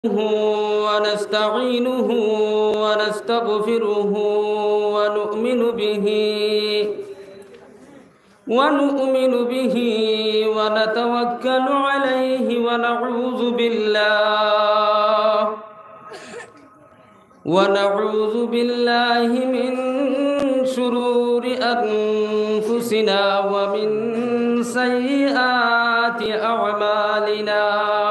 ونستعينه ونستغفره ونؤمن به ونتوكل عليه ونعوذ بالله من شرور أنفسنا ومن سيئات أعمالنا.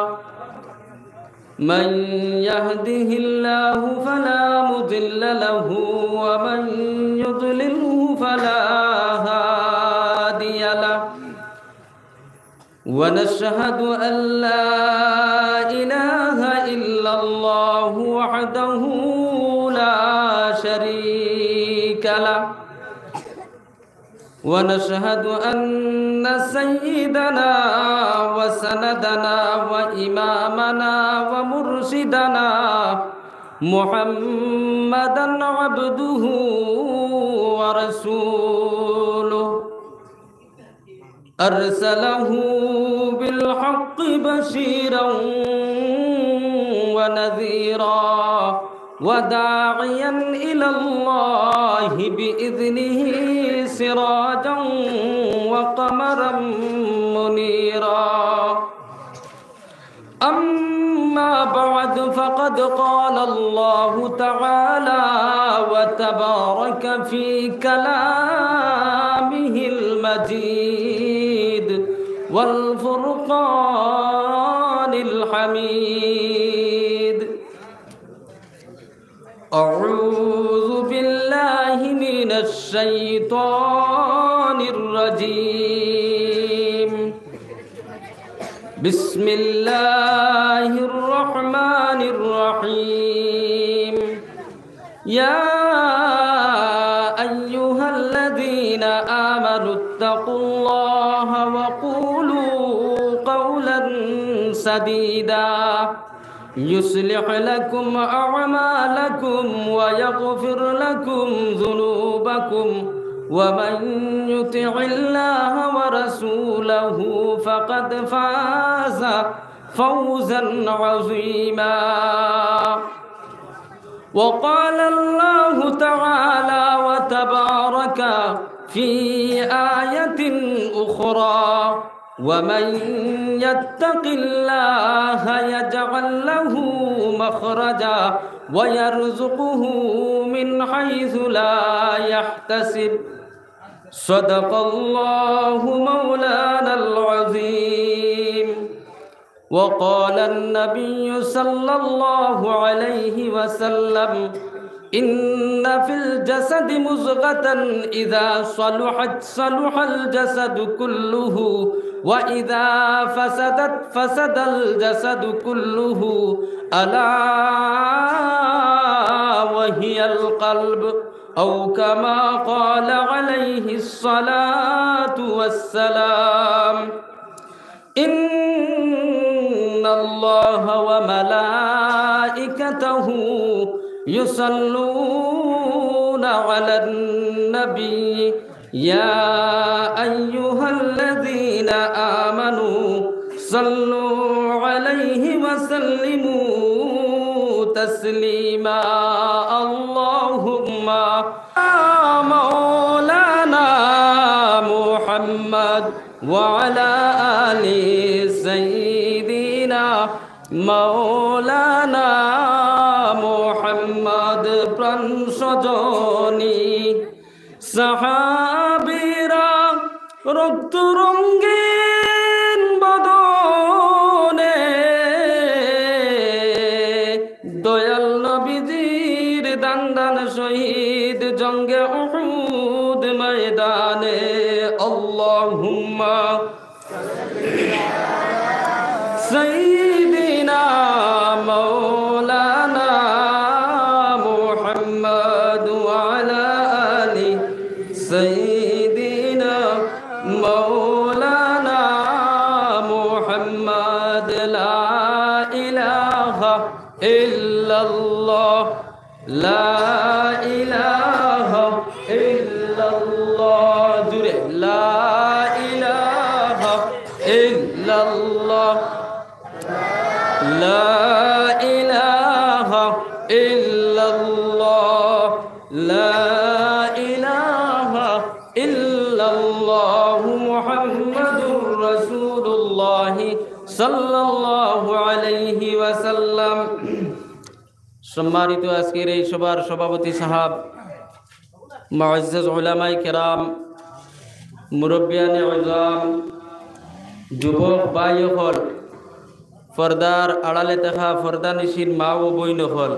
من يهده الله فلا مضل له ومن يضلله فلا هادي له. ونشهد أن لا إله إلا الله وحده لا شريك له. ونشهد أن سيدنا وسندنا وإمامنا ومرشدنا محمدًا عبده ورسوله أرسله بالحق بشيرًا ونذيرًا وداعيًا إلى الله بإذنه سراجًا وقمرًا منيرًا. أما بعد فقد قال الله تعالى وتبارك في كلامه المجيد والفرقان الحميد. أعوذ بالله من الشيطان الرجيم. بسم الله الرحمن الرحيم. يا أيها الذين آمنوا اتقوا الله وقولوا قولا سديدا يصلح لكم أعمالكم ويغفر لكم ذنوبكم ومن يطع الله ورسوله فقد فاز فوزا عظيما. وقال الله تعالى وتبارك في آية أخرى ومن يتق الله يجعل له مخرجا ويرزقه من حيث لا يحتسب. صدق الله مولانا العظيم. وقال النبي صلى الله عليه وسلم إن في الجسد مضغة إذا صلحت صلح الجسد كله وإذا فسدت فسد الجسد كله ألا وهي القلب أو كما قال عليه الصلاة والسلام. إن الله وملائكته يصلون على النبي يا أيها الذين آمنوا صلوا عليه وسلموا تسليما. اللهم مولانا محمد وعلى آل سيدنا مولانا محمد প্রাণ সজনী সাহাবীরা রক্ত রঙিন বদনে দয়াল নবীজির দান শহীদ জঙ্গে উহুদ ময়দানে। আল্লাহুম্মা সাইয়্যিদিনা মাওলানা মুহাম্মদ ওয়া আলা আলি সাইয়্যিদিনা মাওলানা মুহাম্মদ। লা ইলাহা ইল্লাল্লাহ লা ইলাহা ইল্লাল্লাহ জুরে লা ইলাহা ইল্লাল্লাহ لا إله ওয়াসাল্লাম। সম্মানিত আজকের এই সভার সভাপতি সাহাব, মুআজ্জাজ উলামায়ে কেরাম, মুরব্বিয়ানে ইজাম, যুবক ভাই হল, পর্দার আড়ালে দেখা পর্দানিশীন মা ও বইন হল,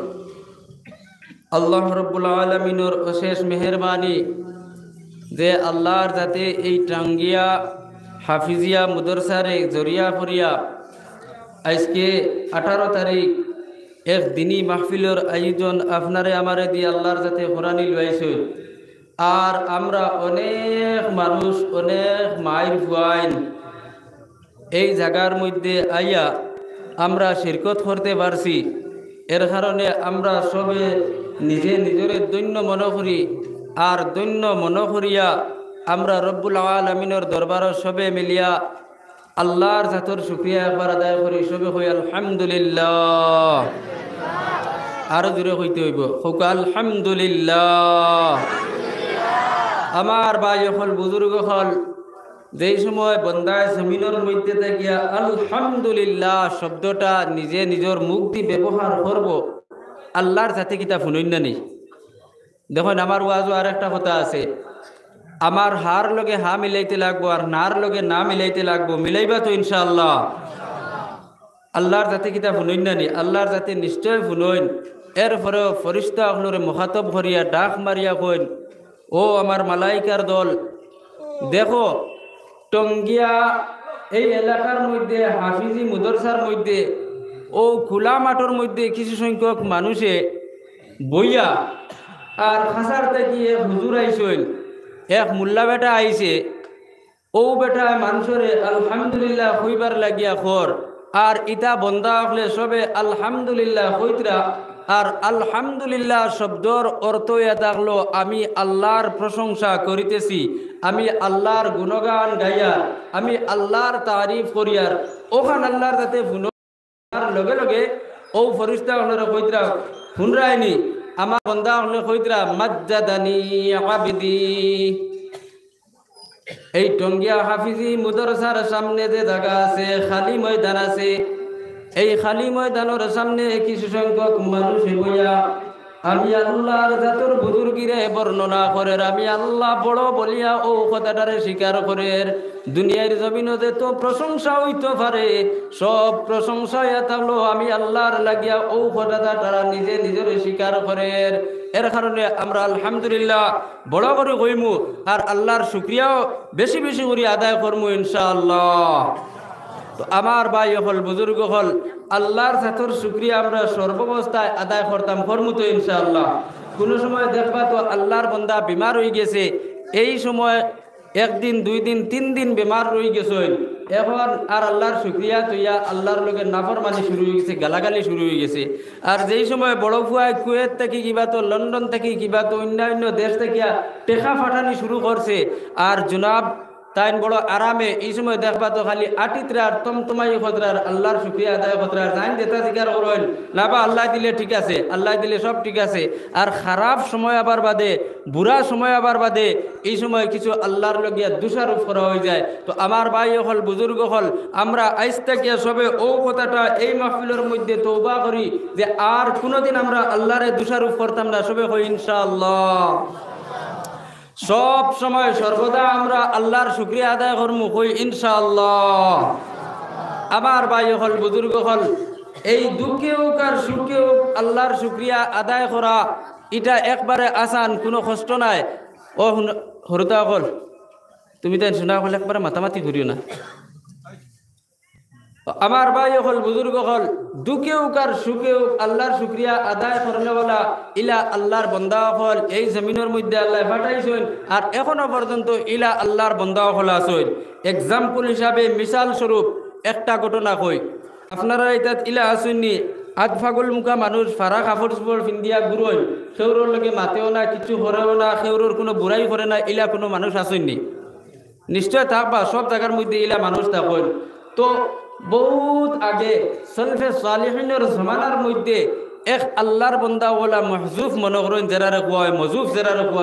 আল্লাহ রাব্বুল আলামিনের অশেষ মেহেরবানি যে আল্লাহর যাতে এই টাঙ্গিয়া হাফিজিয়া মুদরসারে জরিয়া ফরিয়া আজকে 18 তারিখ এক দিনী মাহফিলের আয়োজন আপনারে আমারে দিয়ে আল্লাহর যাতে কোরআনি লইছে। আর আমরা অনেক মানুষ, অনেক মাইল ফুয়াইন এই জায়গার মধ্যে আইয়া আমরা শিরকত করতে পারছি। এর কারণে আমরা সবে নিজে নিজের দৈন্য মনে করি। আর দৈন্য মনে করিয়া আমরা রব্বুল আলামিনের দরবার সবে মিলিয়া আল্লাহর জাতর শুকরিয়া একবার আদায় করি। সবে হই আলহামদুলিল্লাহ। আরো জোরে হইতে হইব, হোক আলহামদুলিল্লাহ। আমার ভাই হল, বুজুর্গ হল, যেই সময় বন্দায় জমিনের মধ্যে থাকিয়া আলহামদুলিল্লাহ শব্দটা নিজে নিজের মুখ দিয়ে ব্যবহার করব, আল্লাহর সাথে কিতা ফুনইন নেই। দেখুন, আমার ওয়াজও আর একটা কথা আছে, আমার হার লগে হা মিলাইতে লাগবো আর নার লগে না মিলাইতে লাগবো। মিলাইবা তো ইনশাআল্লাহ? আল্লাহর জাতি কিতা ফুনইন নানি? আল্লাহর জাতি নিশ্চয় ফুনইন। এরপরেও ফরিস্তা আপনারে মুখাতব করিয়া ডাক মারিয়া কইন, ও আমার মালাইকার দল, দেখো টঙ্গিয়া এই এলাকার মধ্যে হাফিজি মুদরসার মধ্যে ও খোলা মাঠের মধ্যে কিছু সংখ্যক মানুষে বইয়া আর খাসার থেকে হুজুর আইসইন, এক মোল্লা বেটা আইছে। ও বেটা মানুষরে আলহামদুলিল্লাহ হইবার লাগিয়া খর। আর ইটা বন্দা হলে সবে আলহামদুলিল্লাহ হইতরা। আর আলহামদুলিল্লাহ শব্দর অর্থ থাকলো আমি আল্লাহর প্রশংসা করিতেছি, আমি আল্লাহর গুণগান গাইয়ার, আমি আল্লাহর তারিফ করিয়ার। ওখান আল্লাহর যাতে লগে লগে ও ফরিস্তা হলে কইতরা শুনরায়নি, আমার বন্দা হলে কইতরা মাজ্জাদানি আবিদি। এই টঙ্গিয়া হাফিজি মুদরসার সামনে যে জায়গা আছে, খালি ময়দান আছে, এই খালি ময়দানের সামনে কিছু সংখ্যক মানুষ বইয়া আমি আল্লাহর জাতর বুজুর্গিরে বর্ণনা করে, আমি আল্লাহ বড় বলিয়া ও কথাটারে স্বীকার করে। দুনিয়ার জমিনে যে তো প্রশংসা হইতে পারে, সব প্রশংসা থাকলো আমি আল্লাহর লাগিয়া ও কথাটা তারা নিজে নিজের স্বীকার করে। এর কারণে আমরা আলহামদুলিল্লাহ বড় করে কইমু আর আল্লাহর শুকরিয়াও বেশি বেশি করে আদায় করমু ইনশাআল্লাহ। তো আমার ভাই হল, বুজুর্গ হল, আল্লাহর জাতর শুকরিয়া আমরা সর্বাবস্থায় আদায় করতাম, করমু তো ইনশাআল্লাহ। কোনো সময় দেখবা তো আল্লাহর বন্দা বিমার হয়ে গেছে, এই সময় একদিন, 2 দিন, 3 দিন বেমার রয়ে গেছে, এখন আর আল্লাহর শুকরিয়া তৈয়া আল্লাহর লোকের নাফরমানি শুরু হয়ে গেছে, গালাগালি শুরু হয়ে গেছে। আর যেই সময় বড় ফুয়ায় কুয়েত থেকে কিবা তো লন্ডন থেকে কিবা তো অন্যান্য দেশ থেকে টেকা ফাটানি শুরু করছে। আর জনাব তাইন বড় আরামে এই সময় দেখবা তো খালি আটিত্রার তমতমাই খতরার আল্লাহর শুকরিয়া আদায় খতরার জাইন যেটা স্বীকার করেন লাবা আল্লাহ দিলে ঠিক আছে, আল্লাহ দিলে সব ঠিক আছে। আর খারাপ সময় আবার বাদে, বুড়া সময় আবার বাদে এই সময় কিছু আল্লাহর লগিয়া দোষারোপ করা হয়ে যায়। তো আমার ভাই হল, বুজুর্গ হল, আমরা আইজ থেকে সবে ও কথাটা এই মাহফিলের মধ্যে তওবা করি যে আর কোনোদিন আমরা আল্লাহরে দোষারোপ করতাম না। সবে হই ইনশাআল্লাহ। সব সময় সর্বদা আমরা আল্লাহর শুকরিয়া আদায় করমু, কই ইনশাআল্লাহ। আমার ভাই হল, বুজুর্গ হল, এই দুঃখে হোক আর সুখে হোক আল্লাহর শুকরিয়া আদায় করা এটা একবারে আসান, কোনো কষ্ট নাই। ও হরতা হল, তুমি তাই শোনা হল একবারে মাতামাতি করিও না। আমার ভাই হল, বুজুর্গ হল, দুঃখে হোক আর সুখে হোক আল্লাহর শুকরিয়া আদায় করলে বলা ইলা আল্লাহর বন্দা হল এই জমিনের মধ্যে আল্লাহ পাঠাইছেন। আর এখনো পর্যন্ত ইলা আল্লাহর বন্দা হল আসেন। এক্সাম্পল হিসাবে, মিসাল স্বরূপ একটা ঘটনা কই, আপনারা এটা ইলা আসেননি, আধ ফাগল মুখা মানুষ ফারা কাপড় চোপড় পিন্দিয়া ঘুরোয়, সেউরোর লগে মাতেও না, কিছু করেও না, সেউরোর কোনো বুড়াই করে না, ইলা কোনো মানুষ আসেননি? নিশ্চয় থাকবা, সব জায়গার মধ্যে ইলা মানুষ থাকেন। তো বহুত আগে সলফে সালিহিনের জমানার মধ্যে এক আল্লাহর বন্দা ওলা মহজুফ মনে করেন, যারা কোয়া হয় মজুফ, যারা কোয়া হয়,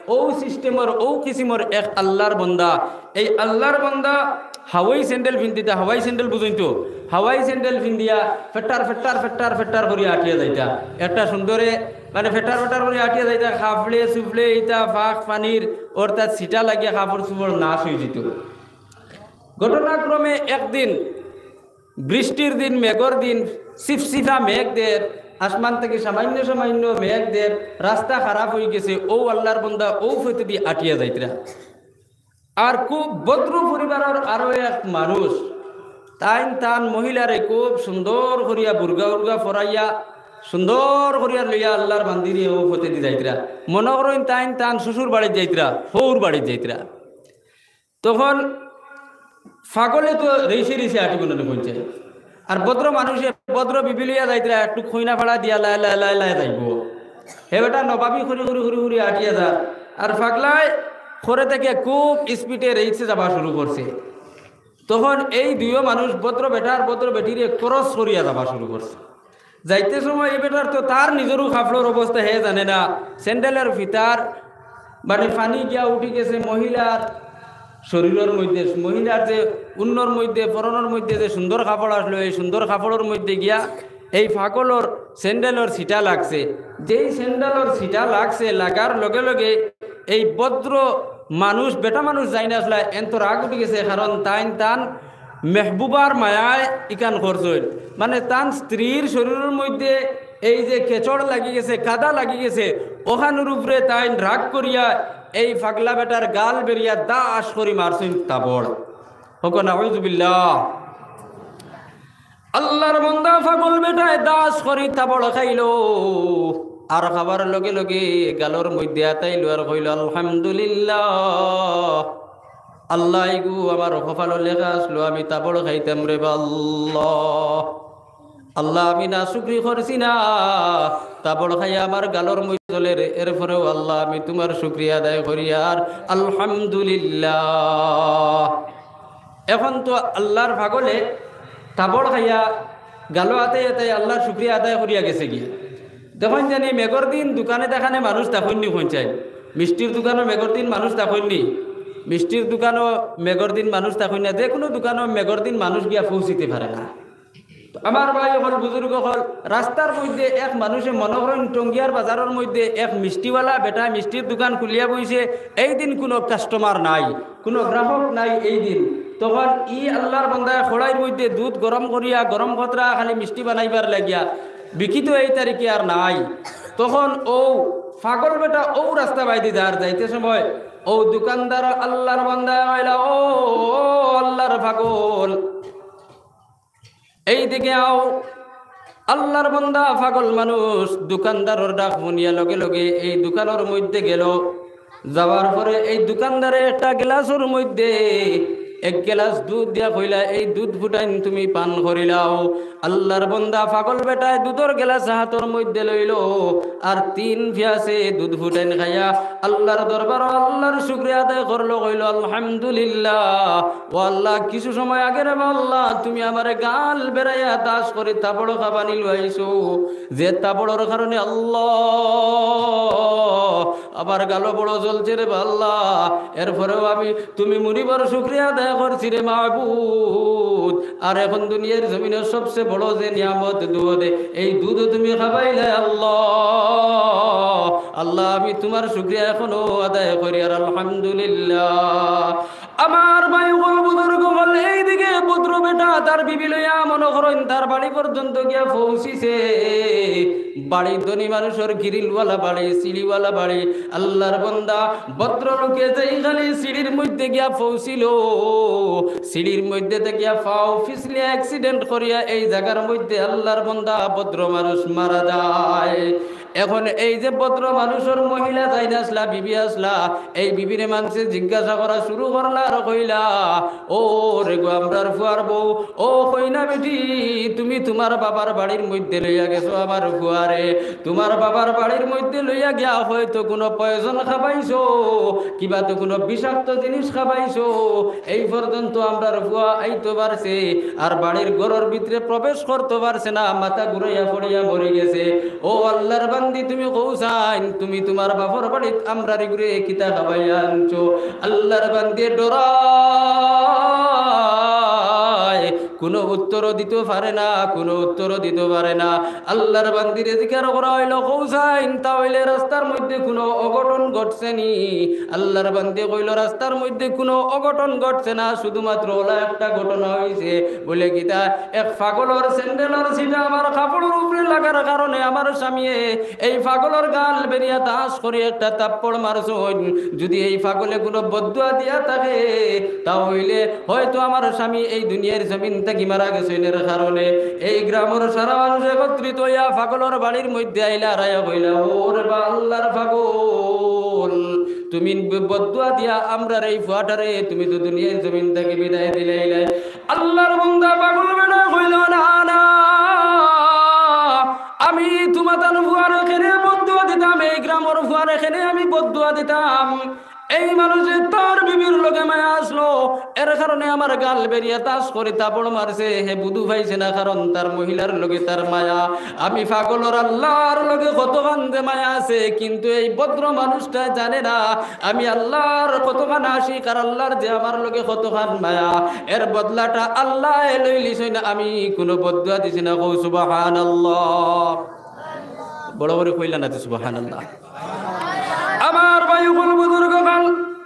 ও সিস্টেমের ও কিসিমর এক আল্লাহর বন্দা। এই আল্লাহর বন্দা হাওয়াই স্যান্ডেল পিন্দিতা, হাওয়াই স্যান্ডেল বুঝুন তো, হাওয়াই স্যান্ডেল পিন্দিয়া ফেটার ফেটার ফেটার ফেটার করিয়া আটিয়া যাইতা, একটা সুন্দরে মানে ফেটার ফেটার করে আটিয়া যাইতা, খাফলে সুফলে ইতা ফাঁক পানির ওর তার সিটা লাগিয়া কাপড় চুপড় নাশ হয়ে যেত। ঘটনাক্রমে একদিন বৃষ্টির দিন, মেঘর দিন, সিফসিফা মেঘদের, আসমান থেকে সামান্য সামান্য মেঘদের, রাস্তা খারাপ হয়ে গেছে। ও আল্লাহর বন্দা ও ফতে দিয়ে আটিয়া যাইতরা। আর খুব ভদ্র পরিবারের আরো এক মানুষ, তান মহিলারে খুব সুন্দর করিয়া বুর্গা উর্গা ফরাইয়া সুন্দর করিয়া লইয়া আল্লাহর বান্দিরে ও ফতে দিয়ে যাইতরা। মনে করেন তান শ্বশুর বাড়ির যাইতরা, হৌর বাড়ির যাইতরা। তখন ফাগলে তো রেসে রেসে আটি বলে পৌঁছে। আর ভদ্র মানুষে ভদ্র বিবিলিয়া যাইতরা, একটু খইনা ফাড়া দিয়া লাই লাই লাই লাই যাইব। হে বেটা নবাবি খড়ি খড়ি খড়ি খড়ি আটিয়া যা। আর ফাগলায় খরে থেকে খুব স্পিডে রেসে যাওয়া শুরু করছে। তখন এই দুইও মানুষ ভদ্র বেটার ভদ্র বেটিরে ক্রস করিয়া যাওয়া শুরু করছে। যাইতে সময় এই বেটার তো তার নিজেরও খাফলোর অবস্থা হে জানে না, স্যান্ডেলের ফিতার মানে পানি গিয়া উঠি গেছে মহিলার শরীরের মধ্যে, মহিলার যে উন্নর মধ্যে পরনের মধ্যে যে সুন্দর কাপড় আসলো, এই সুন্দর কাপড়ের মধ্যে গিয়া এই ফাকলর স্যান্ডেলের সিটা লাগছে। যেই স্যান্ডেলের সিটা লাগছে, লাগার লগে লগে এই ভদ্র মানুষ বেটা মানুষ যাই না আসলে এত রাগ উঠে গেছে। কারণ তান মেহবুবার মায়ায় ইকান খরচ হইল, মানে তান স্ত্রীর শরীরের মধ্যে এই যে কেচড় লাগি গেছে, কাদা লাগি গেছে, ওখানোর উপরে তাইন রাগ করিয়া এই ফাগলা বেটার গাল বেরিয়া দাস করি মারছেন তাবড়। হোক নাউযুবিল্লাহ। আল্লাহর বান্দা ফাগল বেটায় দাস করি তাবড় খাইলো। আর খাবার লগে লগে গালর মধ্যে আতাইলো আর কইল আলহামদুলিল্লাহ, আল্লাহ গু আমার কপাল লেখা আসলো আমি তাবড় খাইতাম রে আল্লাহ। আল্লাহ আমি না শুকরি করছি না, তাবড় খাইয়া আমার গালর মধ্যে চলে রে। এরপরেও আল্লাহ আমি তোমার শুকরিয়া আদায় করি আর আলহামদুলিল্লাহ। এখন তো আল্লাহর ভাগলে তাবড় খাইয়া গালো আতে আতে আল্লাহর শুকরিয়া আদায় করিয়া গেছে গিয়া। দেখুন জানি মেঘর দিন দোকানে দেখানে মানুষ তখনই পৌঁছায়, মিষ্টির দোকানও মেঘর দিন মানুষ তখনই, মিষ্টির দোকানও মেঘর দিন মানুষ তখন না, যে কোনো দোকানও মেঘর দিন মানুষ গিয়া পৌঁছিতে পারে না। আমার ভাই হল বুজুর্গ হল, রাস্তার মধ্যে এক মানুষে মনে করেন টঙ্গিয়ার বাজারের মধ্যে এক মিষ্টিওয়ালা বেটা মিষ্টির দোকান খুলিয়া বইছে। এই দিন কোনো কাস্টমার নাই, কোনো গ্রাহক নাই এই দিন। তখন ই আল্লাহর বান্দায় খড়াইয়ের মধ্যে দুধ গরম করিয়া গরম খতরা খালি মিষ্টি বানাইবার লাগিয়া বিকিত এই তারিখে আর নাই। তখন ও ফাগল বেটা ও রাস্তা বাইদি যাইতে সময় ও দোকানদার আল্লাহর বান্দায় হইলা, ও আল্লাহর ফাগল এই দিকে আও। আল্লাহর বান্দা পাগল মানুষ দোকানদারের ডাক শুনিয়া লগে লগে এই দোকানের মধ্যে গেল। যাওয়ার পরে এই দোকানদারে একটা গ্লাসের মধ্যে এক গ্লাস দুধ দিয়া কইলা, এই দুধ ফুটাইন তুমি পান করিলাও। আল্লাহর বান্দা পাগল বেটায় দুধের গ্লাস হাতের মধ্যে লইল আর 3 পিয়াসে দুধ ফুটাইন খাইয়া আল্লাহর দরবার আল্লাহর শুকরিয়া আদায় করলো, কইল আলহামদুলিল্লাহ। ও আল্লাহ, কিছু সময় আগে রে আল্লাহ তুমি আমারে গাল বেড়াইয়া দাস করে তাবড় খাবানি লইছো, যে তাবড়র কারণে আল্লাহ আবার গালো বড় জ্বলছে রে আল্লাহ। এরপরেও আমি তুমি মুনিবার শুকরিয়া আদায় করছি রে মাহবুব। আর এখন দুনিয়ার জমিনের সবচেয়ে বড় যে নিয়ামত দুধ, এই দুধ তুমি খাবাইলে আল্লাহ। আল্লাহ আমি তোমার শুকরিয়া এখনো আদায় করি আর আলহামদুলিল্লাহ। আমার ভাই বল বুজুর্গ বল, এইদিকে পুত্র বেটা তার বিবি লইয়া মনে করেন তার বাড়ি পর্যন্ত গিয়া পৌঁছিছে। বাড়ি ধনী মানুষের গিরিলওয়ালা বাড়ি, সিঁড়িওয়ালা বাড়ি। আল্লাহর বান্দা ভদ্রলোকে যেই খালি সিঁড়ির মধ্যে গিয়া পৌঁছিল, সিঁড়ির মধ্যে গিয়া পাও পিছলে অ্যাক্সিডেন্ট করিয়া এই জায়গার মধ্যে আল্লাহর বান্দা ভদ্র মানুষ মারা যায়। এখন এই যে ভদ্র মানুষের মহিলা যাই না আসলা, বিবি আসলা, এই বিবিরে মানুষে জিজ্ঞাসা করা শুরু করলা আর কইলা, ও রে গো আমরার ফুয়ার বউ, ও কইনা বেটি তুমি তোমার বাবার বাড়ির মধ্যে লইয়া গেছো আমার ফুয়ারে, তোমার বাবার বাড়ির মধ্যে লইয়া গিয়া হয়তো কোনো পয়জন খাবাইছো, কিবা তো কোনো বিষাক্ত জিনিস খাবাইছো, এই পর্যন্ত আমরার ফুয়া আইতো পারছে আর বাড়ির ঘরের ভিতরে প্রবেশ করতে পারছে না, মাথা ঘুরাইয়া পড়িয়া মরে গেছে। ও আল্লাহর বান্দি তুমি কৌসাইন তুমি তোমার বাপর বাড়িত আমরারি ঘুরে কিতা খাবাইয়া আনছো আল্লাহর বান্দি ডরায় কোনো উত্তরও দিতে পারে না কোনো উত্তরও দিতে পারে না আল্লাহর বান্দিরে জিকির করা হইল কৌসাইন তাহলে রাস্তার মধ্যে কোনো অঘটন ঘটছে নি আল্লাহর বান্দি কইল রাস্তার মধ্যে কোনো অঘটন ঘটছে না শুধুমাত্র ওলা একটা ঘটনা হয়েছে বলে গীতা এক পাগলের স্যান্ডেলের সিটা আমার কাপড়ের উপরে লাগার কারণে আমার স্বামী এই পাগলের গাল বেরিয়া দাস করে একটা তাপ্পড় মারছইন যদি এই পাগলে কোনো বদদুয়া দিয়া থাকে তাহলে হয়তো আমার স্বামী এই দুনিয়ার জমিন থেকে মারা গেছে এর কারণে এই গ্রামের সারা মানুষ একত্রিত হইয়া পাগলের বাড়ির মধ্যে আইলা রায়া কইলা ওরে বা আল্লাহর পাগল তুমি বদদুয়া দিয়া আমরার এই ফুয়াটারে তুমি তো দুনিয়ার জমিন থেকে বিদায় দিলাইলে আল্লাহর বান্দা পাগল বেটা কইল না না আমি তোমাদের ফুয়ার এখানে বদদুয়া দিতাম এই গ্রামের ফুয়ার এখানে আমি বদদুয়া দিতাম এই মানুষের তার বিবির লগে মায়া আসলো এর কারণে আমার গাল বেরিয়া তাস করে তাপড় মারছে হে বুধু পাইছে না কারণ তার মহিলার লগে তার মায়া আমি পাগলর আল্লাহর লগে কতখান যে মায়া আছে কিন্তু এই ভদ্র মানুষটা জানে না আমি আল্লাহর কতখান আশিক আর আল্লাহর যে আমার লগে কতখান মায়া এর বদলাটা আল্লাহ লইলিস না আমি কোনো বদদুয়া দিছি না কও সুবহানাল্লাহ বড় বড় কইলা না তো সুবহানাল্লাহ আমার ভাইগুলো বুজুর্গগণ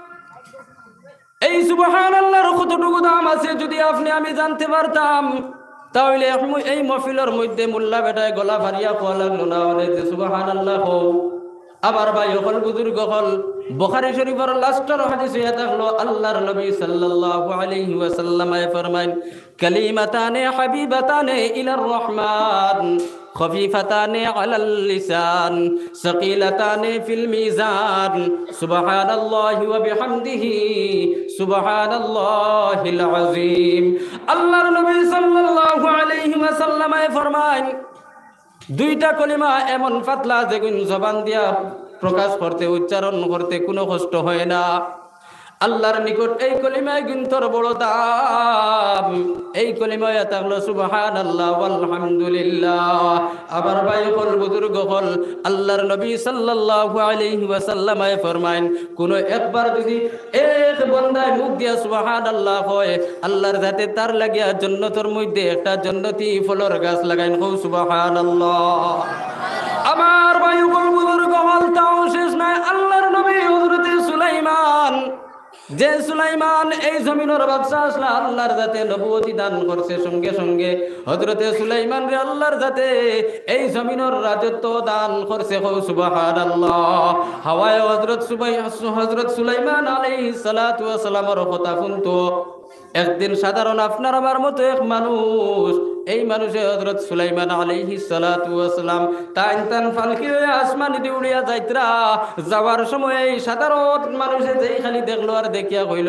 এই সুবহানাল্লাহর কতটুকু দাম আছে যদি আপনি আমি জানতে পারতাম তাহলে এই মাহফিলের মধ্যে মোল্লা বেটায় গলা ভারিয়া কোয়া লাগলো না ওরে যে সুবহানাল্লাহ কও আবার ভাইগুলো বুজুর্গগণ বুখারী শরীফের লাস্টের হাদিসে থাকলো আল্লাহর নবী সাল্লাল্লাহু আলাইহি ওয়াসাল্লাম ফরমায়েন কালিমাতানে হাবিবাতানে ইলার রহমান خفيفتان على اللسان ثقيلتان في الميزان سبحان الله وبحمده سبحان الله العظيم আল্লাহর নবী সাল্লাল্লাহু আলাইহি ওয়াসাল্লাম ফরমান দুইটা কলিমা এমন পাতলা যেগুন জবান দিয়া প্রকাশ করতে উচ্চারণ করতে কোনো কষ্ট হয় না আল্লাহর নিকট এই কলিমায় গুণতর বড় দাম এই কলিমায় থাকলো সুবহানাল্লাহ আলহামদুলিল্লাহ আবার ভাই হল বুজুর্গ হল আল্লাহর নবী সাল্লাল্লাহু আলাইহি ওয়াসাল্লাম ফরমায়েন কোন একবার যদি এক বান্দায় মুখ দিয়া সুবহানাল্লাহ হয় আল্লাহর জাতে তার লাগিয়া জান্নাতের মধ্যে একটা জান্নাতি ফলের গাছ লাগাইন কও সুবহানাল্লাহ আমার ভাই হল বুজুর্গ হল তাও শেষ নাই আল্লাহর নবী হযরত সুলাইমান যে সুলাইমান এই জমিনের বাদশা আসলে আল্লাহর জাতে নবুয়তি দান করছে সঙ্গে সঙ্গে হযরতে সুলাইমান রে আল্লাহর জাতে এই জমিনের রাজত্ব দান করছে সুবহানাল্লাহ হাওয়ায় হযরত সুলাইমান আলাইহিস সালাতু ওয়াস সালামের কথা শুনতো একদিন সাধারণ আপনার আমার মতো এক মানুষ এই মানুষে হযরত সুলাইমান আলাইহিস সালাতু ওয়াস সালাম তান ফালকি হয়ে আসমান দিয়ে উড়িয়া যাইতরা যাওয়ার সময় এই সাধারণ মানুষে যেই খালি দেখলো আর দেখিয়া কইল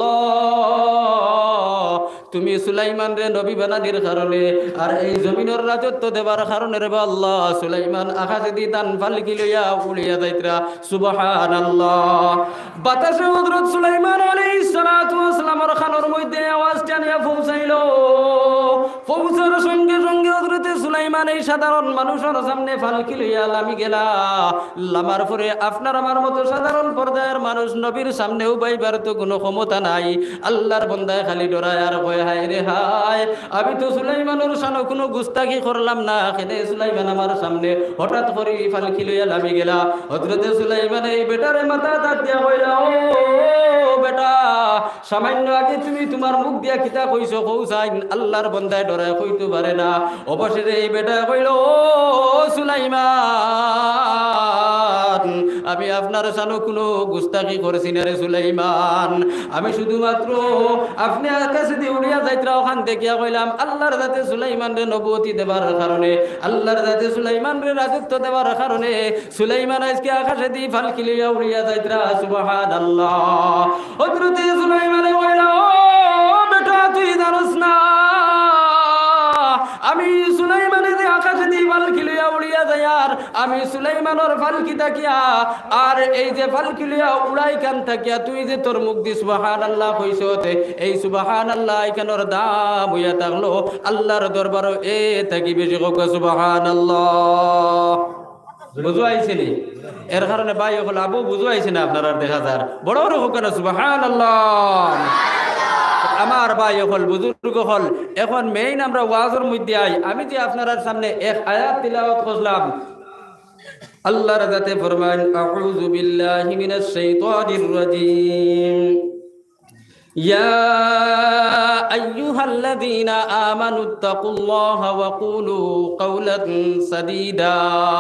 আল্লাহ তুমি সুলাইমান রে নবী বানানির কারণে আর এই জমিনের রাজত্ব দেবার কারণে রে আল্লাহ সুলাইমান আকাশে দিয়ে তান ফালকি লইয়া উড়িয়া যাইতরা সুবহানাল্লাহ বাতাসে হযরত সুলাইমান আলাইহিস সালাতু ওয়াস সালামের খানের মধ্যে আওয়াজ টানিয়া পৌঁছাইলো পৌঁছার সঙ্গে সঙ্গে হযরতে সুলাইমান এই সাধারণ মানুষের সামনে ফালকি লইয়া লামি গেলা লামার পরে আপনার আমার মতো সাধারণ পর্যায়ের মানুষ নবীর সামনেও বাইবার তো কোনো ক্ষমতা নাই আল্লাহর বান্দায় খালি ডরায় আর কয় হায় রে হায় আমি তো সুলাইমানের সামনে কোনো গুস্তাখি করলাম না কেন সুলাইমান আমার সামনে হঠাৎ করে ফালকি লইয়া লামি গেলা হযরতে সুলাইমান এই বেটারে মাথা দাঁত দিয়া কইলা ও বেটা সামান্য আগে তুমি তোমার মুখ দিয়া কিতা কইছো কৌসাইন আল্লাহর বান্দায় ডরায় কইতে পারে না অবশেষে এই বেটা কইল ও সুলাইমান আমি আপনার সামনে কোনো গুস্তাখি করেছি না রে সুলাইমান আমি শুধুমাত্র আপনি আকাশে দিয়ে উড়িয়া যাইতরা ওখান দেখিয়া কইলাম আল্লাহর জাতে সুলাইমান রে নবুয়তি দেবার কারণে আল্লাহর জাতে সুলাইমান রে রাজত্ব দেবার কারণে সুলাইমান আজকে আকাশে দিয়ে ফালকি লইয়া উড়িয়া যাইতরা সুবহানাল্লাহ হযরতে সুলাইমানে কইলা ও বেটা তুই জানোস না আমি সুলাইমানে যে আকাশে দিয়ে ফালকি লইয়া উড়িয়া যায় আর আমি সুলাইমানের ফালকি থাকিয়া আর এই যে ফালকি লইয়া উড়াই কান থাকিয়া তুই যে তোর মুখ দি সুবহানাল্লাহ কইছতে এই সুবহানাল্লাহ এখানের দাম হইয়া থাকলো আল্লাহর দরবারে এ থাকি বেশি হোক সুবহানাল্লাহ বুঝু আইছে নি এর কারণে ভাই হল আবু বুঝু আইছে না আপনার দেখা যার বড় বড় হোক না সুবহানাল্লাহ। আমার ভাই হল বুজুর্গ হল এখন মেইন আমরা ওয়াজের মধ্যে আই আমি যে আপনার সামনে এক আয়াত তিলাওয়াত করলাম আল্লাহ রাজাতে ফরমান আউযু বিল্লাহি মিনাশ শাইতানির রাজীম ইয়া আইয়ুহাল্লাযীনা আমানুত্তাকুল্লাহা ওয়া কুলু কাওলান সাদীদা।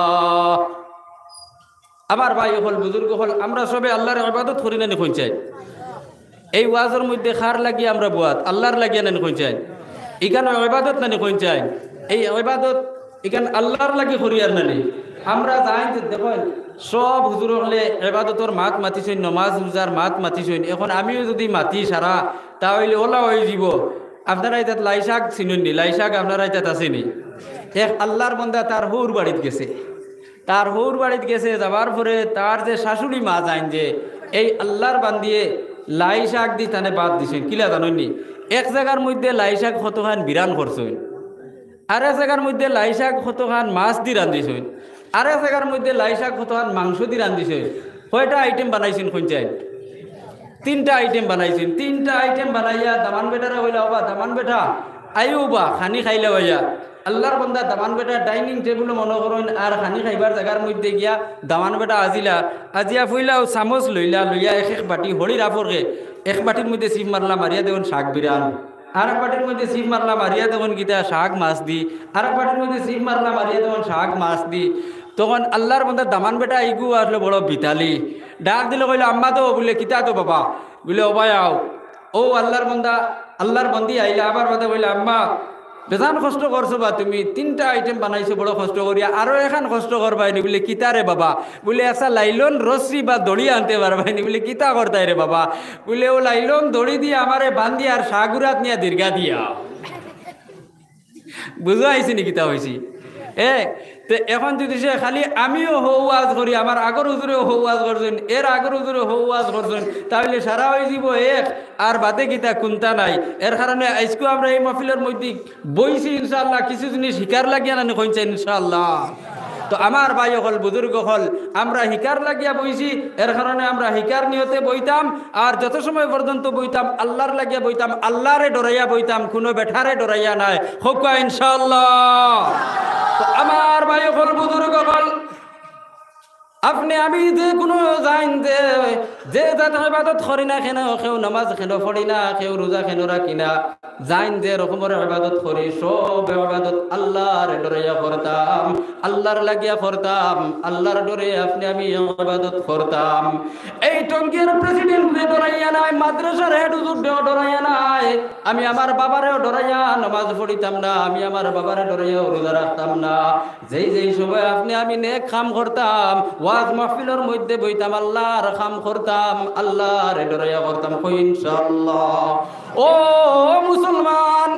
আমার ভাই হল বুজুর্গ হল আমরা সবে আল্লাহর ইবাদত করি না নি চাই এই ওয়াজের মধ্যে খার লাগিয়ে আমরা বুয়াত আল্লাহর লাগিয়ে না নি চাই এখানে ইবাদত না নি চাই এই ইবাদত এখানে আল্লাহর লাগি করি আর না নি আমরা যাই দেখেন সব হুজুর হলে ইবাদতর মাত মাতিছেন নমাজ রোজার মাত মাতিছেন এখন আমিও যদি মাতি সারা তাহলে ওলা হয়ে যাব। আপনারা এটা লাই শাক চিনুন নি লাই শাক আপনারা এটা আসেনি এক আল্লাহর বন্দা তার হৌর বাড়িতে গেছে তার হৌর বাড়িতে গেছে যাবার পরে তার যে শাশুড়ি মা যাইন যে এই আল্লাহর বান্দিয়ে লাই শাক দি তানে বাদ দিছেন কিলা জানেননি এক জায়গার মধ্যে লাই শাক কতখান বিরান করছেন আর এক জায়গার মধ্যে লাই শাক কতখান মাছ দি রান্ধিছেন আর এক জায়গার মধ্যে লাই শাক কতখান মাংস দি রান্ধিছেন। কয়টা আইটেম বানাইছেন কোনচাই তিনটা আইটেম বানাইছেন তিনটা আইটেম বানাইয়া দামান বেটারা হইলা বাবা দামান বেটা আইও বা খানি খাইলে হইয়া আল্লাহর বন্দা দামান বেটা ডাইনিং টেবিল মনে করেন আর খানি খাইবার জায়গার মধ্যে গিয়া দামান বেটা আজিয়া ফুইলাও চামচ লইলা লইয়া এক বাটি হরির আপরকে এক বাটির মধ্যে চিপ মারলা মারিয়া দেখুন শাক বিরান আর এক বাটির মধ্যে চিপ মারলা মারিয়া দেখুন গীতা শাক মাছ দি আর এক বাটির মধ্যে চিপ মারলা মারিয়া দেখুন শাক মাছ দি তখন আল্লাহর বন্দা দামান বেটা আইগু আসলে বড় বিতালি ডাক দিলে কইলে আম্মা তো বলে কিতা তো বাবা বলে ও ভাই আও ও আল্লাহর বন্দা আল্লাহর বন্দি আইলা আবার বাদে বলে আম্মা বেজান কষ্ট করছো বা তুমি তিনটা আইটেম বানাইছো বড় কষ্ট করিয়া আরো এখন কষ্ট করবাইনি বলে কিতা রে বাবা বলে একটা লাইলন রশ্মি বা দড়ি আনতে পারবাইনি বলে কিতা করতাই রে বাবা বলে ও লাইলন দড়ি দিয়ে আমারে বান্ধি আর সাগুরাত নিয়ে দীর্ঘা দিয়া বুঝা আইসি নি কিতা হয়েছি তো এখন যদি সে খালি আমিও হৌয়াজ করি আমার আগর হুজুরেও হৌয়াজ করছেন এর আগর হুজুরে হৌয়াজ করছেন তাহলে সারা হয়ে যাব এক আর বাদে গীতা কোনটা নাই এর কারণে আজকে আমরা এই মাহফিলের মধ্যে বইছি ইনশাআল্লাহ কিছু জিনিস শিকার লাগিয়া না কইছে ইনশাআল্লাহ। তো আমার ভাই হল বুজুর্গ হল আমরা হিকার লাগিয়া বইছি এর কারণে আমরা হিকার নিয়তে বইতাম আর যত সময় পর্যন্ত বইতাম আল্লাহর লাগিয়া বইতাম আল্লাহরে ডরাইয়া বইতাম কোনো বেঠারে ডরাইয়া নাই হোক ইনশাআল্লাহ। তো আমার ভাই হল বুজুর্গ হল আপনি আমি যে কোনো যাইন যে ইবাদত করি না কেন কেউ নামাজ কেন পড়ি না কেউ রোজা কেন রাখি না যাইন যে রকমের ইবাদত করি সব ইবাদত আল্লাহর ডরাইয়া করতাম আল্লাহর লাগিয়া করতাম আল্লাহর ডরে আপনি আমি ইবাদত করতাম। এই টঙ্গীর প্রেসিডেন্ট ডরাইয়া নাই মাদ্রাসার হেড হুজুর ডরাইয়া নাই আমি আমার বাবারেও ডরাইয়া নামাজ পড়িতাম না আমি আমার বাবারে ডরাইয়া রোজা রাখতাম না যেই সময় আপনি আমি নেক কাম করতাম ওয়াজ মাহফিলের মধ্যে বইতাম আল্লাহর কাম করতাম আল্লাহর ডরাইয়া করতাম ইনশাআল্লাহ। ও মুসলমান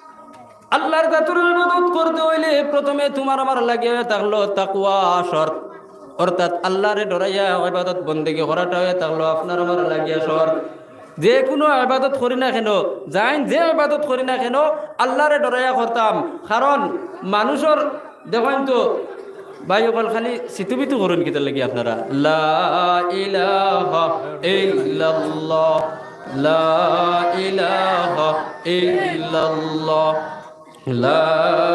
আল্লাহর জাতুর ইবাদত করতে হইলে প্রথমে তোমার আমার লাগে থাকলো তাকওয়া শর্ত অর্থাৎ আল্লাহরে ডরাইয়া ইবাদত বন্দেগী করাটা হয়ে থাকলো আপনার আমার লাগিয়া শর্ত। যে কোনো ইবাদত করি না কেন যাইন যে ইবাদত করি না কেন আল্লাহরে ডরাইয়া করতাম কারণ মানুষের দেখেন তো ভাই বল খালি সিতুবিতু করুন কিতার লাগি আপনারা লা ইলাহা ইল্লাল্লাহ লা ইলাহা ইল্লাল্লাহ লা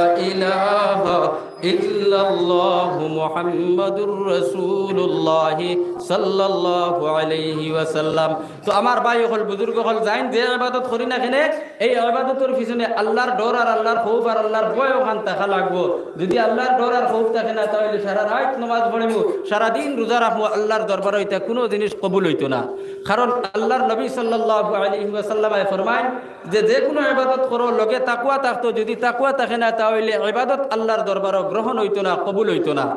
ইলাহা ইল্লাল্লাহু মুহাম্মাদুর রাসূলুল্লাহ সাল্লাল্লাহু আলাইহি ওয়াসাল্লাম। তো আমার ভাই হল বুজুর্গ হল যাইন যে ইবাদত করি না কেন এই ইবাদতের পিছনে আল্লাহর ডর আর আল্লাহর খৌফ আর আল্লাহর ভয় ওখান থাকা লাগবো। যদি আল্লাহর ডর আর খৌফ থাকে না তাহলে সারা রাত নামাজ পড়িমু সারাদিন রোজা রাখবো আল্লাহর দরবার হইতে কোনো জিনিস কবুল হইতো না। কারণ আল্লাহর নবী সাল্লাল্লাহু আলাইহি ওয়াসাল্লাম ফরমায় যে কোনো ইবাদত করো লগে তাকওয়া থাকতো যদি তাকওয়া থাকে না তাহলে ইবাদত আল্লাহর দরবার গ্রহণ হইতো না কবুল হইতো না।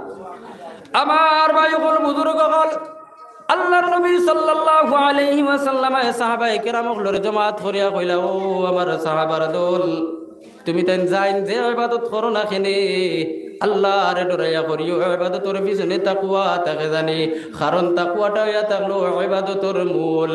আমার ভাই হল বুজুর্গ হল আল্লাহর নবী সাল্লাল্লাহু আলাইহি ওয়াসাল্লাম সাহাবায়ে কেরামক লরে জমাত করিয়া কইলা ও আমার সাহাবার দল তুমি তাই যাইন যে ইবাদত করো না কেনে আল্লাহরে ডরাইয়া করিও ইবাদতের পিছনে তাকওয়া থাকে জানি কারণ তাকওয়াটা হইয়া থাকলো ইবাদতের মূল।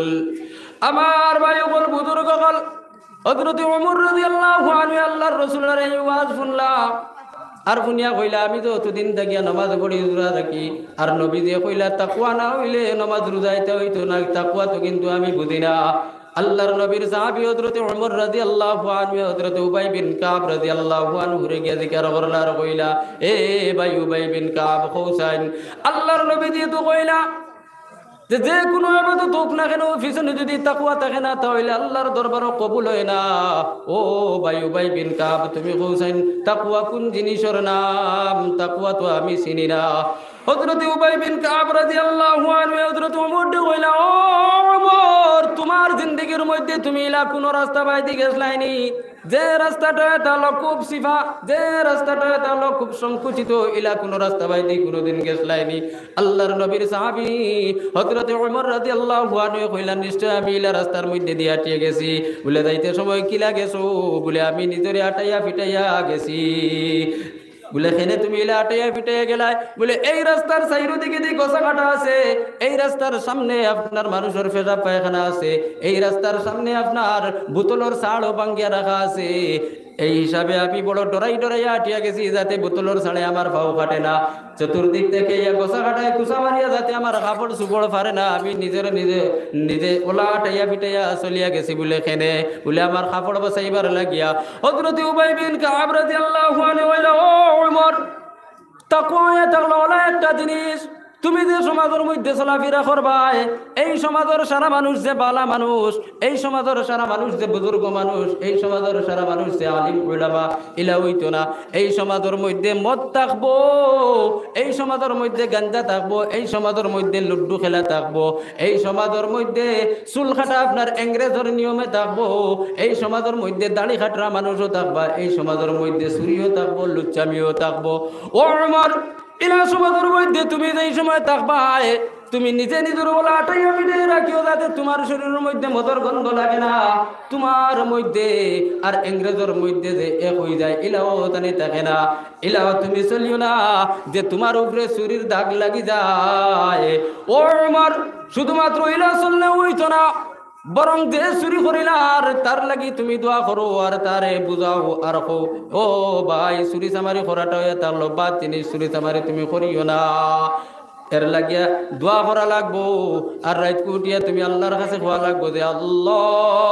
আমার ভাই হল বুজুর্গ হল হযরত ওমর রাদিয়াল্লাহু আনহু আল্লাহর রাসূলের এই ওয়াজ শুনলা আর শুনিয়া কইলা আমি তো অতদিন থাকিয়া নমাজ পড়ি রোজা থাকি আর নবী যে কইলা তাকওয়া না হইলে নমাজ রোজাইতে হইতো না তাকওয়া তো কিন্তু আমি বুঝি না আল্লাহর নবীর সাহাবী হযরত ওমর রাদিয়াল্লাহু আনহু হযরত উবাই বিন কাব রাদিয়াল্লাহু আনহু রে গিয়া জিকির করলা আর কইলা এ ভাই উবাই বিন কাব খৌসাইন আল্লাহর নবী দিয়ে তো কইলা যে কোনো ইবাদত হোক না কেন পিছনে যদি তাকওয়া থাকে না তাহলে আল্লাহর দরবারও কবুল হয় না ও ভাই উবাই বিন কাব তুমি কইছেন তাকওয়া কোন জিনিসের নাম তাকওয়া তো আমি চিনি না হযরত উবাই বিন কাব রাদিয়াল্লাহু আনহু হযরত ওমর কে কইলা ও ওমর তোমার জিন্দেগীর মধ্যে তুমি ইলা কোন রাস্তা বাইতে গেছলাইনি যে রাস্তাটা তালো খুব সিফা যে রাস্তাটা তালো খুব সংকুচিত ইলা কোন রাস্তা বাইতে কোনদিন গেছলাইনি আল্লাহর নবীর সাহাবী হযরত ওমর রাদিয়াল্লাহু আনহু কইলেন নিশ্চয় আমি ইলা রাস্তার মধ্যে দিয়া টিয়ে গেছি বলে যাইতে সময় কি লাগেছো বলে আমি নিজরে আটাইয়া ফিটাইয়া গেছি বলে খেনে তুমি ইলা আটাইয়া ফিটাইয়া গেলাই বলে এই রাস্তার সাইরো দিকে দিয়ে গোসা কাটা আছে এই রাস্তার সামনে আপনার মানুষের পেশাব পায়খানা আছে এই রাস্তার সামনে আপনার বোতলের ছাড়ও ভাঙ্গিয়া রাখা আছে এই হিসাবে আমি বড় ডরাইয়া আটিয়া গেছি যাতে বোতলের ছাড়ে আমার পাও কাটে না চতুর্দিক থেকে গোসা কাটায় কুসা মারিয়া যাতে আমার কাপড় সুপড় পারে না আমি নিজে ওলা আটাইয়া পিটাইয়া চলিয়া গেছি বলে খেনে বলে আমার কাপড় বাঁচাইবার লাগিয়া হযরত উবাই বিন কাব রাদিয়াল্লাহু আনহু কইলা ও ওমর তাকওয়া থাকলো একটা জিনিস তুমি যে সমাজের মধ্যে চলাফেরা করবাই এই সমাজের সারা মানুষ যে বালা মানুষ এই সমাজের সারা মানুষ যে বুজুর্গ মানুষ এই সমাজের সারা মানুষ যে আলিম উলামা ইলা হইতো না এই সমাজের মধ্যে মদ থাকবো এই সমাজের মধ্যে গাঞ্জা থাকবো এই সমাজের মধ্যে লুড্ডু খেলা থাকবো এই সমাজের মধ্যে চুল কাটা আপনার ইংরেজের নিয়মে থাকবো এই সমাজের মধ্যে দাড়ি কাটরা মানুষও থাকবা এই সমাজের মধ্যে চুরিও থাকবো লুচ্চামিও থাকবো ও ওমর ইলা সমাজের মধ্যে তুমি যেই সময় থাকবাই তুমি নিজে নিজের ওলা আটাইয়া পিটাইয়া রাখিও যাতে তোমার শরীরের মধ্যে মদর গন্ধ লাগে না তোমার মধ্যে আর ইংরেজের মধ্যে যে এক হয়ে যায় ইলাও তানে থাকে না ইলাও তুমি চলিও না যে তোমার উপরে শরীর দাগ লাগি যায় ও ওমর শুধুমাত্র ইলা চললে হইতো না বরং যে চুরি করিলা আর তার লাগি তুমি দোয়া করো আর তারে বুঝাও আর ও ভাই চুরি চামারি করাটা তার লব্বাত জিনিস চুরি চামারি তুমি করিও না এর লাগিয়া দোয়া করা লাগবো আর রাত কুটিয়া তুমি আল্লাহর কাছে খোয়া লাগবো যে আল্লাহ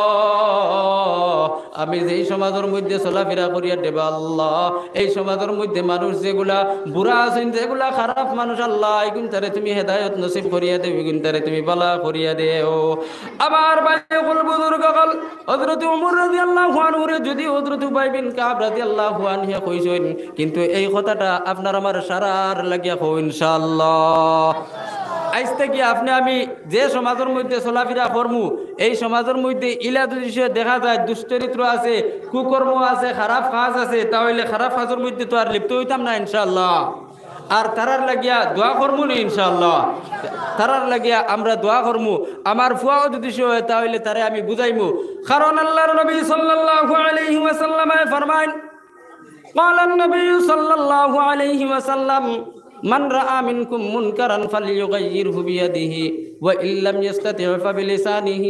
আমি যেই সমাজের মধ্যে চলাফেরা করিয়া দেবা আল্লাহ এই সমাজের মধ্যে মানুষ যেগুলা বুড়া আছেন যেগুলা খারাপ মানুষ আল্লাহ এগুন তারে তুমি হেদায়ত নসিব করিয়া দেও এগুন তারে তুমি বালা করিয়া দেও আবার বাইকুল বুজুর্গ কল হযরত ওমর রাদিয়াল্লাহু আনহু যদি হযরত উবাই বিন কাব রাদিয়াল্লাহু আনহু কইছেন কিন্তু এই কথাটা আপনার আমার সারার লাগিয়া কও ইনশাআল্লাহ আজ থেকে আপনি আমি যে সমাজের মধ্যে চলাফেরা করমু এই সমাজের মধ্যে ইলা যদি দেখা যায় দুশ্চরিত্র আছে কুকর্ম আছে খারাপ কাজ আছে তাহলে খারাপ কাজের মধ্যে তো আর লিপ্ত হইতাম না ইনশাআল্লাহ আর তারার লাগিয়া দোয়া করমু না ইনশাআল্লাহ তারার লাগিয়া আমরা দোয়া করমু আমার ফুয়াও যদি হয় তাহলে তারে আমি বুঝাইমু কারণ আল্লাহর নবী সাল্লাল্লাহু আলাইহি ওয়াসাল্লাম ফরমান قال النبي صلى الله عليه وسلم من رأى منكم منكرا فليغيره بيده وإن لم يستطع فبلسانه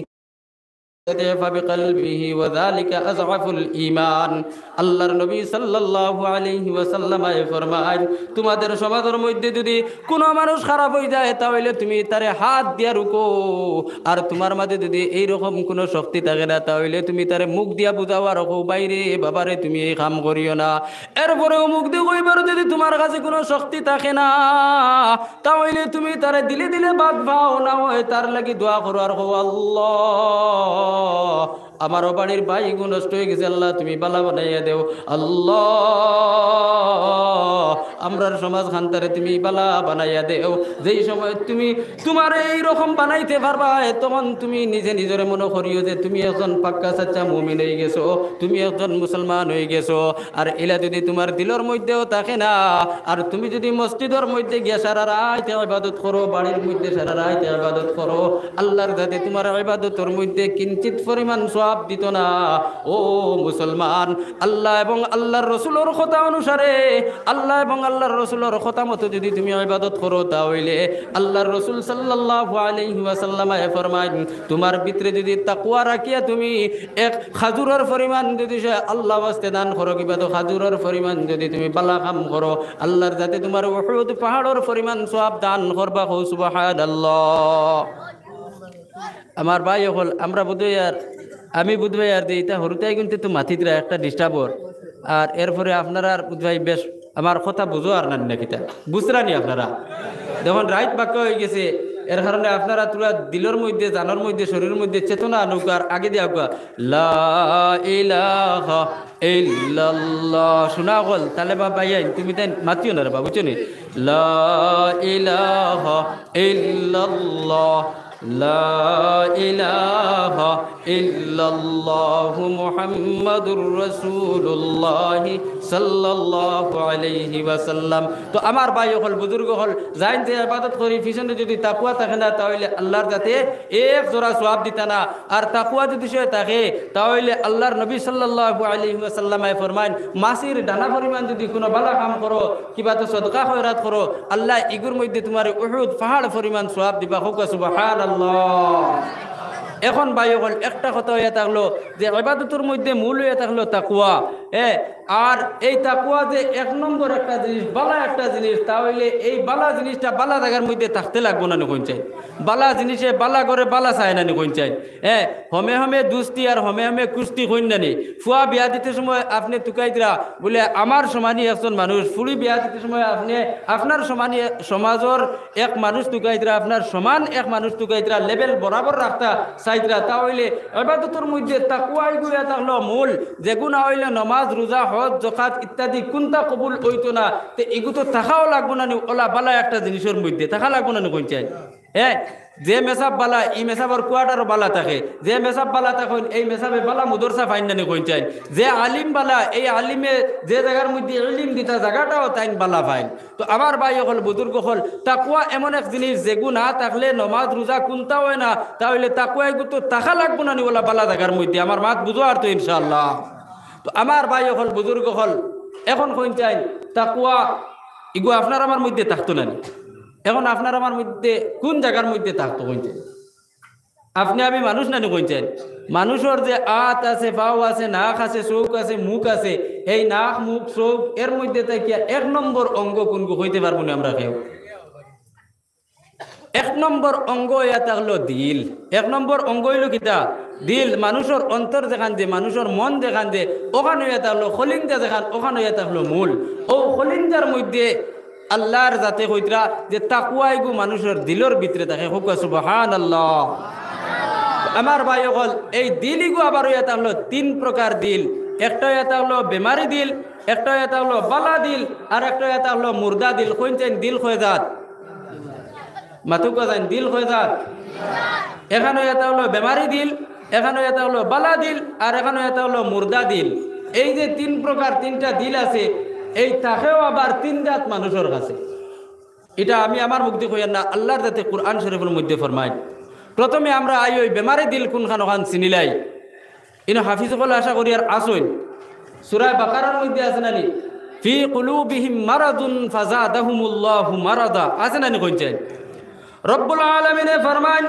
بقلبه وذلك أضعف الإيمان আল্লাহর নবী সাল্লাল্লাহু আলাইহি ওয়াসাল্লাম ফরমায় তোমাদের সমাজের মধ্যে যদি কোনো মানুষ খারাপ হয়ে যায় তাহলে তুমি তারে হাত দিয়া রুকো আর তোমার মাঝে যদি এই রকম কোনো শক্তি থাকে না তাহলে তুমি তারে মুখ দিয়া বুঝাও আর কও বাইরে বাবারে তুমি এই কাম করিও না এরপরেও মুখ দিয়ে কইবার যদি তোমার কাছে কোনো শক্তি থাকে না তাহলে তুমি তারে দিলে দিলে বাদ পাও না হয় তার লাগি দোয়া করো আর কও আল্লাহ আমার বাড়ির ভাই গুণ নষ্ট হয়ে গেছে আল্লাহ তুমি বালা বানাইয়া দেও আল্লাহ আমরার সমাজ খান্তারে তুমি বালা বানাইয়া দেও যেই সময় তুমি তোমার এই রকম বানাইতে পারবা তখন তুমি নিজে নিজরে মনে করিও যে তুমি একজন পাক্কা সাচ্চা মুমিন হয়ে গেছো তুমি একজন মুসলমান হয়ে গেছো আর এলা যদি তোমার দিলের মধ্যেও থাকে না আর তুমি যদি মসজিদের মধ্যে গিয়া সারা রাত ইবাদত করো বাড়ির মধ্যে সারা রাত ইবাদত করো আল্লাহর যাতে তোমার ইবাদতের মধ্যে কিঞ্চিত পরিমাণ সওয়াব দিত না ও মুসলমান আল্লাহ এবং আল্লাহর রাসূলের কথা অনুসারে আল্লাহ এবং আল্লাহর রসুলের কথা মতো যদি তুমি ইবাদত করো তাহলে আল্লাহর রসুল সাল্লাল্লাহু আলাইহি ওয়াসাল্লাম ফরমায় তোমার ভিতরে যদি তাকওয়া রাখিয়া তুমি এক খাজুরের পরিমাণ যদি আল্লাহ ওয়াস্তে দান করো কিবা তো খাজুরের পরিমাণ যদি তুমি বালা কাম করো আল্লাহর যাতে তোমার উহুদ পাহাড়ের পরিমাণ সওয়াব দান করবা সুবহানাল্লাহ। আমার ভাই হল আমরা আমি বুধবাই আর এটা হরুতাই কিন্তু তো মাথিতরা একটা ডিস্টার্বর আর এরপরে আপনারা আর বুধবাই বেশ আমার কথা বুঝো আর না কিতা বুঝরানি আপনারা যখন রাইট বাক্য হয়ে গেছে এর কারণে আপনারা তোরা দিলের মধ্যে জানোর মধ্যে শরীরের মধ্যে চেতনা আনুকার আগে দিয়ে আগুয়া লা ইলাহা ইল্লাল্লাহ শোনা গল তাহলে বাবা ইয়াই তুমি তাই মাতিও না রে বাবা বুঝছো নি লা ইলাহা ইল্লাল্লাহ লা ইলাহা ইল্লাল্লাহু মুহাম্মাদুর রাসূলুল্লাহ সাল্লাল্লাহু আলাইহি ওয়াসাল্লাম। তো আমার ভাই হল বুজুর্গ হল যাইন যে ইবাদত করি পিছনে যদি তাকওয়া থাকে না তাহলে আল্লাহর যাতে এক জোড়া সওয়াব দিতা না আর তাকওয়া যদি সে থাকে তাহলে আল্লাহর নবী সাল্লাল্লাহু আলাইহি ওয়াসাল্লাম ফরমান মাসির ডানা পরিমাণ যদি কোনো ভালো কাম করো কিবা তো সদকা খয়রাত করো আল্লাহ ইগুর মধ্যে তোমার উহুদ পাহাড় পরিমাণ সওয়াব দিবা হোক সুবহানাল্লাহ। এখন ভাই হল একটা কথা হয়ে থাকলো যে ইবাদতের মধ্যে মূল হয়ে থাকলো তাকওয়া আর এই তাকওয়া যে এক নম্বর একটা জিনিস বালা একটা জিনিস তাহলে এই বালা জিনিসটা বালা জায়গার মধ্যে থাকতে লাগবো না কোন চাই বালা জিনিসে বালা করে বালা চায় না কোন চাই হমে হমে দুস্তি আর হমে হমে কুস্তি কইন না নি ফুয়া বিয়া দিতে সময় আপনি তুকাইতরা বলে আমার সমানই একজন মানুষ ফুলি বিয়া দিতে সময় আপনি আপনার সমানই সমাজের এক মানুষ তুকাইতরা আপনার সমান এক মানুষ তুকাইতরা লেভেল বরাবর রাখতা চাইতরা তাহলে ইবাদতের মধ্যে তাকওয়াই গুয়া থাকলো মূল যেগুনা হইলে নমাজ রোজা হজ যাকাত ইত্যাদি কোনটা কবুল হইতো না তে এগু তো থাকাও লাগবো না ওলা বালা একটা জিনিসের মধ্যে থাকা লাগবো না কোন চাই যে মেসাব বালা এই মেসাবর কোয়াটারও বালা থাকে যে মেসাব বালা থাকুন এই মেসাবে বালা মুদরসা ফাইন না কোন চাই যে আলিম বালা এই আলিমে যে জায়গার মধ্যে ইলম দিতা জায়গাটাও তাইন বালা ফাইন। তো আমার ভাই হল বুজুর্গ হল তাকওয়া এমন এক জিনিস যেগু না থাকলে নমাজ রোজা কোনটা হয় না তাহলে তাকওয়া এগু তো থাকা লাগবো না ওলা বালা জায়গার মধ্যে আমার মাত বুঝো আর তো ইনশাআল্লাহ। তো আমার ভাই হল বুজুর্গ হল এখন কোন চাই তাকওয়া ইগু আপনার আমার মধ্যে থাকতো না এখন আপনার আমার মধ্যে কোন জায়গার মধ্যে থাকতো কোন চাই আপনি আমি মানুষ না কোন চাই মানুষের যে আত আছে পাও আছে নাক আছে চোখ আছে মুখ আছে এই নাক মুখ চোখ এর মধ্যে তাই এক নম্বর অঙ্গ কোনগু হইতে পারবো না আমরা কেউ এক নম্বর অঙ্গ এটা হলো দিল এক নম্বর অঙ্গ হইল কিতা দিল মানুষের অন্তর দেখান যে মানুষের মন দেখান যে ওখানে এটা হলো খলিঞ্জা দেখান ওখানে এটা হলো মূল ও খলিঞ্জার মধ্যে আল্লাহর যাতে কইতরা যে তাকওয়াই গো মানুষের দিলের ভিতরে থাকে হোক সুবহানাল্লাহ। আমার ভাই হল এই দিলই গো আবার এটা হলো তিন প্রকার দিল একটা এটা হলো বেমারি দিল একটা এটা হলো বালা দিল আর একটা এটা হলো মুর্দা দিল কোন চাই দিল হয়ে যাত মাতুকা যান দিল হয়ে যাত এখানে এটা হলো বেমারি দিল এখানে এটা হলো বালা দিল আর এখানে এটা হলো মুর্দা দিল এই যে তিন প্রকার তিনটা দিল আছে এই তাকেও আবার তিন জাত মানুষের কাছে এটা আমি আমার মুক্তি হইয়ার না আল্লাহর যাতে কুরআন শরীফের মধ্যে ফরমায় প্রথমে আমরা আই ওই বেমারি দিল কোনখান ওখান চিনিলাই ইনো হাফিজ সকল আশা করি আর আসইন সূরা বাকারার মধ্যে আছে নানি ফি কুলুবিহিম মারাদুন ফাজাদাহুমুল্লাহু মারাদা আছে নানি কইছেন রব্বুল আলামিনে ফরমান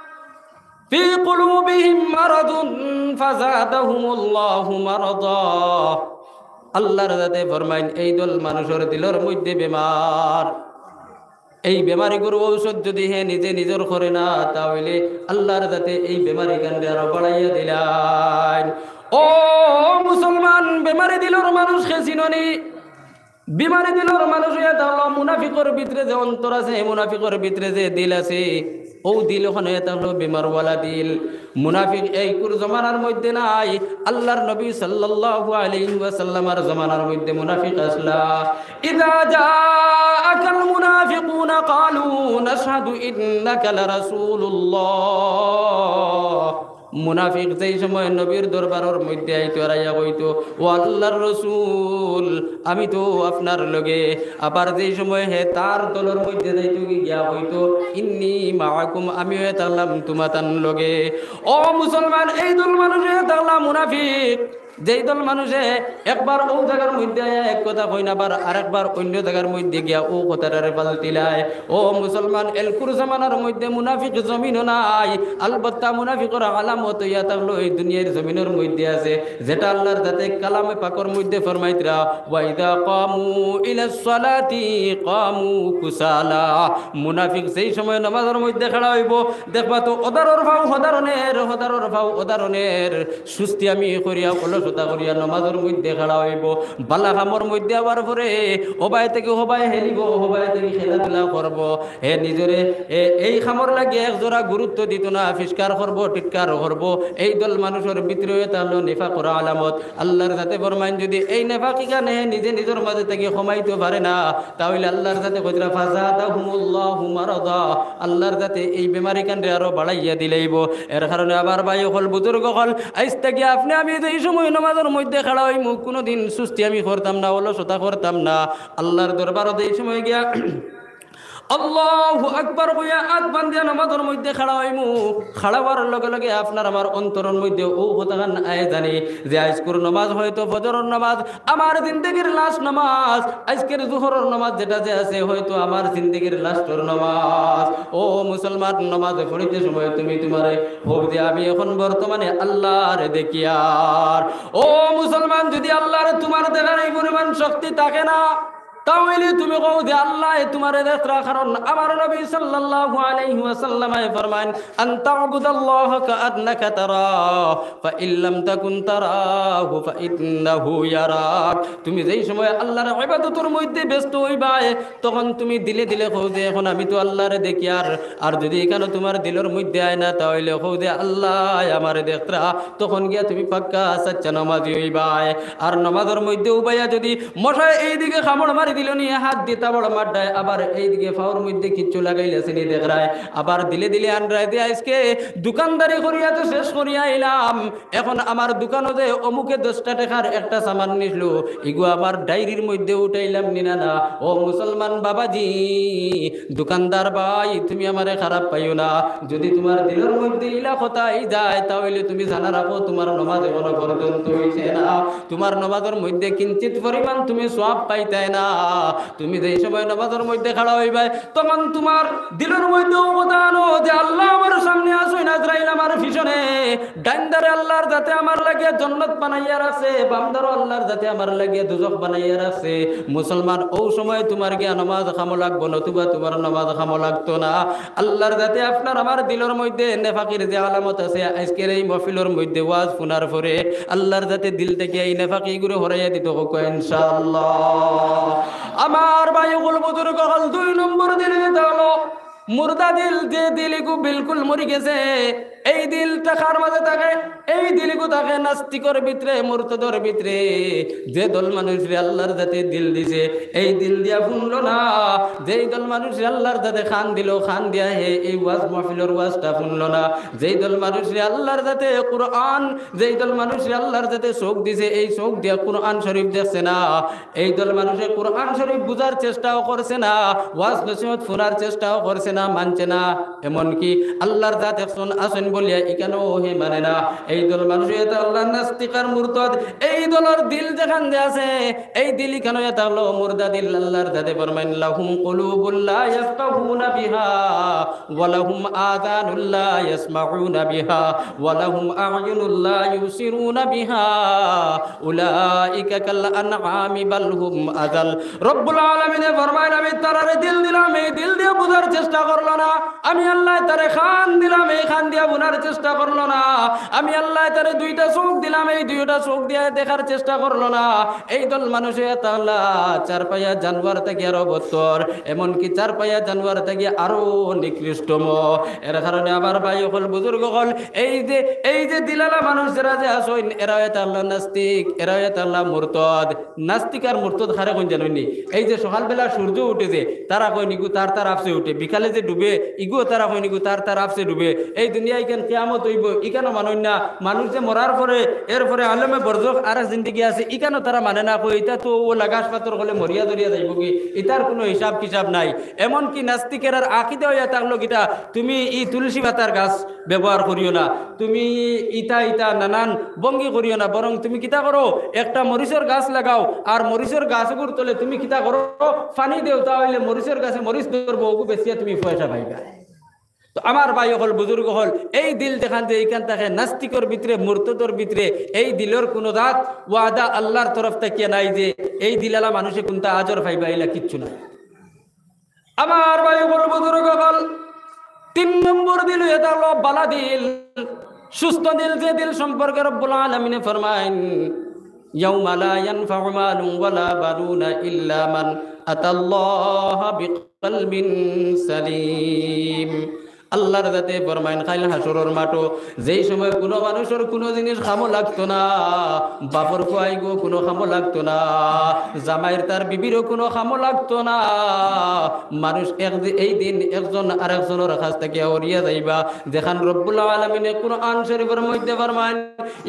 ফি কুলুবিহিম মারাদুন ফাজাদাহুমুল্লাহু মারাদা আল্লাহর যাতে ফরমাইন এই দল মানুষের দিলের মধ্যে বেমার এই বেমারিগুলো ঔষধ যদি হে নিজে নিজের করে না তাহলে আল্লাহর যাতে এই বেমারি কাণ্ডে আরো বাড়াইয়া দিলেন। ও মুসলমান বেমারি দিলের মানুষ খেছিননি বিমারি দিলের মানুষ হইয়া তাহলে মুনাফিকর ভিতরে যে অন্তর আছে মুনাফিকর ভিতরে যে দিল আছে ও দিল ওখানে তাহলে বেমারওয়ালা দিল মুনাফিক এই কুর জমানার মধ্যে নাই আল্লাহর নবী সাল্লাল্লাহু আলাইহি ওয়াসাল্লামের জমানার মধ্যে মুনাফিক আসলা ইযা জাআকাল মুনাফিকুনা ক্বালু নাশহাদু ইন্নাকা লারাসূলুল্লাহ মুনাফিক যেই সময় নবীর দরবারের মধ্যে আইতো রাইয়া কইতো ও আল্লাহর রাসূল আমি তো আপনার লগে আবার যেই সময় হে তার দলের মধ্যে যাইতো গিয়া হইতো ইন্নী মাআকুম আমি হইতালাম তোমাতান লগে। ও মুসলমান এই দল মানুষ হইতালাম মুনাফিক যেই দল মানুষে একবার ও জায়গার মধ্যে এক কথা কই না, আবার আরেকবার অন্য জায়গার মধ্যে গিয়া ও কথাটারে পাল্টিলায়। ও মুসলমান, এলকুর জামানার মধ্যে মুনাফিক জমিনও নাই, আলবত্তা মুনাফিকর আলামত ইয়া থাকলো এই দুনিয়ার জমিনের মধ্যে আছে, যেটা আল্লাহর যাতে কালামে পাকর মধ্যে ফরমাইতরা, ওয়াইদা কামু ইলাস সালাতি কামু কুসালা। মুনাফিক সেই সময় নামাজের মধ্যে খেলা হইব, দেখবা তো ওদারর ভাও ওদারনের সুস্থি আমি করিয়া অলসতা করিয়া নামাজের মধ্যে খেলা হইব। বালা কামর মধ্যে আবার পরে হবাই থেকে হবাই হেলিব, হবাই থেকে খেলাধুলা করব। হে নিজরে এই খামর লাগে একজোড়া গুরুত্ব দিত না, আবিষ্কার করবো, টিটকার করবো। এই দল মানুষের ভিতরে তাহলে নেফা করা আলামত। আল্লাহর যাতে ফরমাইন যদি এই নেফাকি কানে নিজে নিজের মাঝে থেকে কমাইতে পারে না, তাহলে আল্লাহর যাতে কইরা ফাযাদাহুমুল্লাহু মারাদা, আল্লাহর যাতে এই বেমারি কান্ডে আরো বাড়াইয়া দিলেইব। এর কারণে আবার ভাই হল, বুজুর্গ হল, আজ থেকে আপনি আমি এই সময় নামাজের মধ্যে খাড়া হই মুখ কোনোদিন সুস্থি আমি করতাম না, অলসতা করতাম না। আল্লাহর দরবারতে এই সময় গিয়া আল্লাহু আকবার কইয়া আত বান্ধিয়া নামাজের মধ্যে খাড়া হইমু। খাড়া হওয়ার লগে লগে আপনার আমার অন্তরের মধ্যে ও কথাখান আয় জানি যে আজকের নামাজ হয়তো ফজরের নামাজ আমার জিন্দেগির লাস্ট নামাজ, আজকের জোহরের নামাজ যেটা যে আছে হয়তো আমার জিন্দেগির লাস্টের নামাজ। ও মুসলমান, নামাজে পড়িতে সময় তুমি তোমারে হোক যে আমি এখন বর্তমানে আল্লাহর দেখিয়ার। ও মুসলমান, যদি আল্লাহর তোমার দেখার এই পরিমাণ শক্তি থাকে না, তাহলে তুমি কও যে আল্লাহ তোমারে দেখরা। কারণ আমার নবী সাল্লাল্লাহু আলাইহি ওয়াসাল্লাম ফরমান, আনতা আবুদাল্লাহ কাআন্নাকা তারা ফা ইল্লাম তাকুন তারাহু ফা ইন্নাহু ইয়ারাক। তুমি যেই সময় আল্লাহর ইবাদতের মধ্যে ব্যস্ত হইবা, তখন তুমি দিলে দিলে কও যে এখন আমি তো আল্লাহরে দেখি। আর যদি এখানে তোমার দিলের মধ্যে আয় না, তাহলে কও যে আল্লাহ আমারে দেখরা। তখন গিয়া তুমি পাক্কা সচ্চা নামাজি হইবা। আর নামাজের মধ্যে উবাইয়া যদি মশায় এইদিকে কামড় মারি দিল নি, হাত দিতা বড় মাড্ডায়, আবার এইদিকে ফাওর মধ্যে কিচ্ছু লাগাইলেছে নি দেখরায়, আবার দিলে দিলে আনরায় দিয়ে আজকে দোকানদারি করিয়া তো শেষ করিয়া আইলাম, এখন আমার দোকানে যে অমুকে 10টা টাকার একটা সামান নিছিল, এগু আবার ডায়েরির মধ্যে উঠাইলাম নিনা না। ও মুসলমান বাবাজি, দোকানদার ভাই, তুমি আমারে খারাপ পাইও না। যদি তোমার দিলের মধ্যে ইলা কথাই যায়, তাহলে তুমি জানা রাখো তোমার নামাজ এখনো পর্যন্ত হইছে না, তোমার নামাজের মধ্যে কিঞ্চিত পরিমাণ তুমি সওয়াব পাইতাই না। তুমি যে সময় নামাজের মধ্যে খাড়া হইবা, তখন তোমার দিলের মধ্যে কথা আনো যে আল্লাহ আমার সামনে আসুই না, আজরাইল আমার পিছনে, ডাইনদারে আল্লাহর যাতে আমার লাগে জান্নাত বানাইয়া রাখছে, বামদারও আল্লাহর যাতে আমার লাগে দুজক বানাইয়া রাখছে। মুসলমান, ও সময় তোমার গিয়া নামাজ খামো লাগবো, নতুবা তোমার নামাজ খামো লাগতো না। আল্লাহর যাতে আপনার আমার দিলের মধ্যে নেফাকির যে আলামত আছে, আজকের এই মহফিলের মধ্যে ওয়াজ শোনার পরে আল্লাহর যাতে দিল থেকে এই নেফাকি গুলো হরাইয়া দিত ইনশাআল্লাহ। আমার ভাইগুল বুজুর্গ হল, 2 নম্বর দিলে যেতে হলো মুর্দা দিল। যে দিলগু বিলকুল মরি গেছে, এই দিলটা কার মাঝে থাকে? এই দিলগু থাকে নাস্তিকর ভিতরে, মুরতাদর ভিতরে। যে দল মানুষরে আল্লাহর যাতে দিল দিছে, এই দিল দিয়া শুনলো না। যেই দল মানুষরে আল্লাহর যাতে খান দিল, খান দিয়া হে এই ওয়াজ মাহফিলের ওয়াজটা শুনলো না। যেই দল মানুষরে আল্লাহর যাতে কুরআন, যেই দল মানুষরে আল্লাহর যাতে চোখ দিছে, এই চোখ দিয়া কুরআন শরীফ দেখছে না। এই দল মানুষে কুরআন শরীফ বুঝার চেষ্টাও করছে না, ওয়াজ নসিহত শোনার চেষ্টাও করছে না, মানছে না। এমনকি আল্লাহর জাত একজন আছেন বলিয়া এখানেও হে মানে না। এই দল মানুষ এটা আল্লাহ নাস্তিকার মুরতাদ। এই দলের দিল যেখান যে আছে, এই দিল কেন এটা হলো মুর্দা দিল। আল্লাহর জাতে ফরমাইন, লাহুম কুলুবুল লা ইয়াফকাহুনা বিহা ওয়া লাহুম আযানুল লা ইয়াসমাউনা বিহা ওয়া লাহুম আ'য়ুনুল লা ইউসিরুনা বিহা উলাইকা কাল আনআমি বাল হুম আযাল। রব্বুল আলামিন ফরমাইন, আমি তারারে দিল দিলাম, এই দিল দিয়ে বুঝার চেষ্টা করলো না। আমি আল্লাহ তারে খান দিলাম, এই খান দিয়া বোনার চেষ্টা করলো না। আমি আল্লাহ তারে 2টা চোখ দিলাম, এই 2টা চোখ দিয়ে দেখার চেষ্টা করলো না। এই দল মানুষে তাহলে 4 পায়া জানোয়ার থেকে আরো বত্তর, এমনকি 4 পায়া জানোয়ার থেকে আরো নিকৃষ্টম। এর কারণে আবার ভাই হল, বুজুর্গ হল, এই যে দিলালা মানুষ যারা যে আসেন, এরা এটা আল্লাহ নাস্তিক, এরা এটা আল্লাহ মুরতাদ। নাস্তিক আর মুরতাদ খারে কোন জানেননি এই যে সকালবেলা সূর্য উঠেছে তারা কই নিগু তার আফসে উঠে বিকালে যে ডুবে ইগো তারা কই নিগু তার আফসে ডুবে এই দুনিয়া ইখান কিয়ামত হইব ইখানো মানুষ না মানুষ যে মরার পরে এরপরে আলমে বরজখ আর জিন্দগি আছে ইখানো তারা মানে না কই এটা তো ও লাগাস পাথর হলে মরিয়া দরিয়া যাইব কি ইতার কোনো হিসাব কিতাব নাই এমন কি নাস্তিকের আর আকিদা হইয়া থাকলো কিটা তুমি ই তুলসী পাতার গাছ ব্যবহার করিও না তুমি ইতা নানান ভঙ্গি করিও না বরং তুমি কিতা করো একটা মরিচের গাছ লাগাও আর মরিচের গাছগুর তলে তুমি কিতা করো পানি দেও তাহলে মরিচের গাছে মরিচ ধরবো ওগু বেশিয়া তুমি পয়সা পাইবা তো আমার ভাই হল বুজুর্গ হল এই দিল দেখান যে এইখান থেকে নাস্তিকর ভিতরে মুরতাদর ভিতরে এই দিলের কোনো দাঁত ওয়াদা আল্লাহর তরফ থেকে নাই যে এই দিলালা মানুষে কোনটা আজর পাইবা এলা কিচ্ছু নাই আমার ভাই হল বুজুর্গ হল 3 নম্বর দিল এটা হলো বালা দিল সুস্থ দিল যে দিল সম্পর্কে রব্বুল আলামিন ফরমায়েন ইয়াউমা লা ইয়ানফাউ মালুন ওয়ালা বানুনা ইল্লা মান আতাল্লাহা বিকলবিন সালিম আল্লাহর যাতে ফরমায়েন খাইল হাসরের মাঠো যেই সময় কোনো মানুষের কোনো জিনিস খামো লাগতো না বাপর খুয়াইগো কোনো খামো লাগতো না জামাইয়ের তার বিবিরও কোনো খামো লাগতো না মানুষ এই দিন একজন আরেকজনের কাছ থেকে ওরিয়া যাইবা যেখান রব্বুল আলামিনে কুরআন শরীফের মধ্যে ফরমায়েন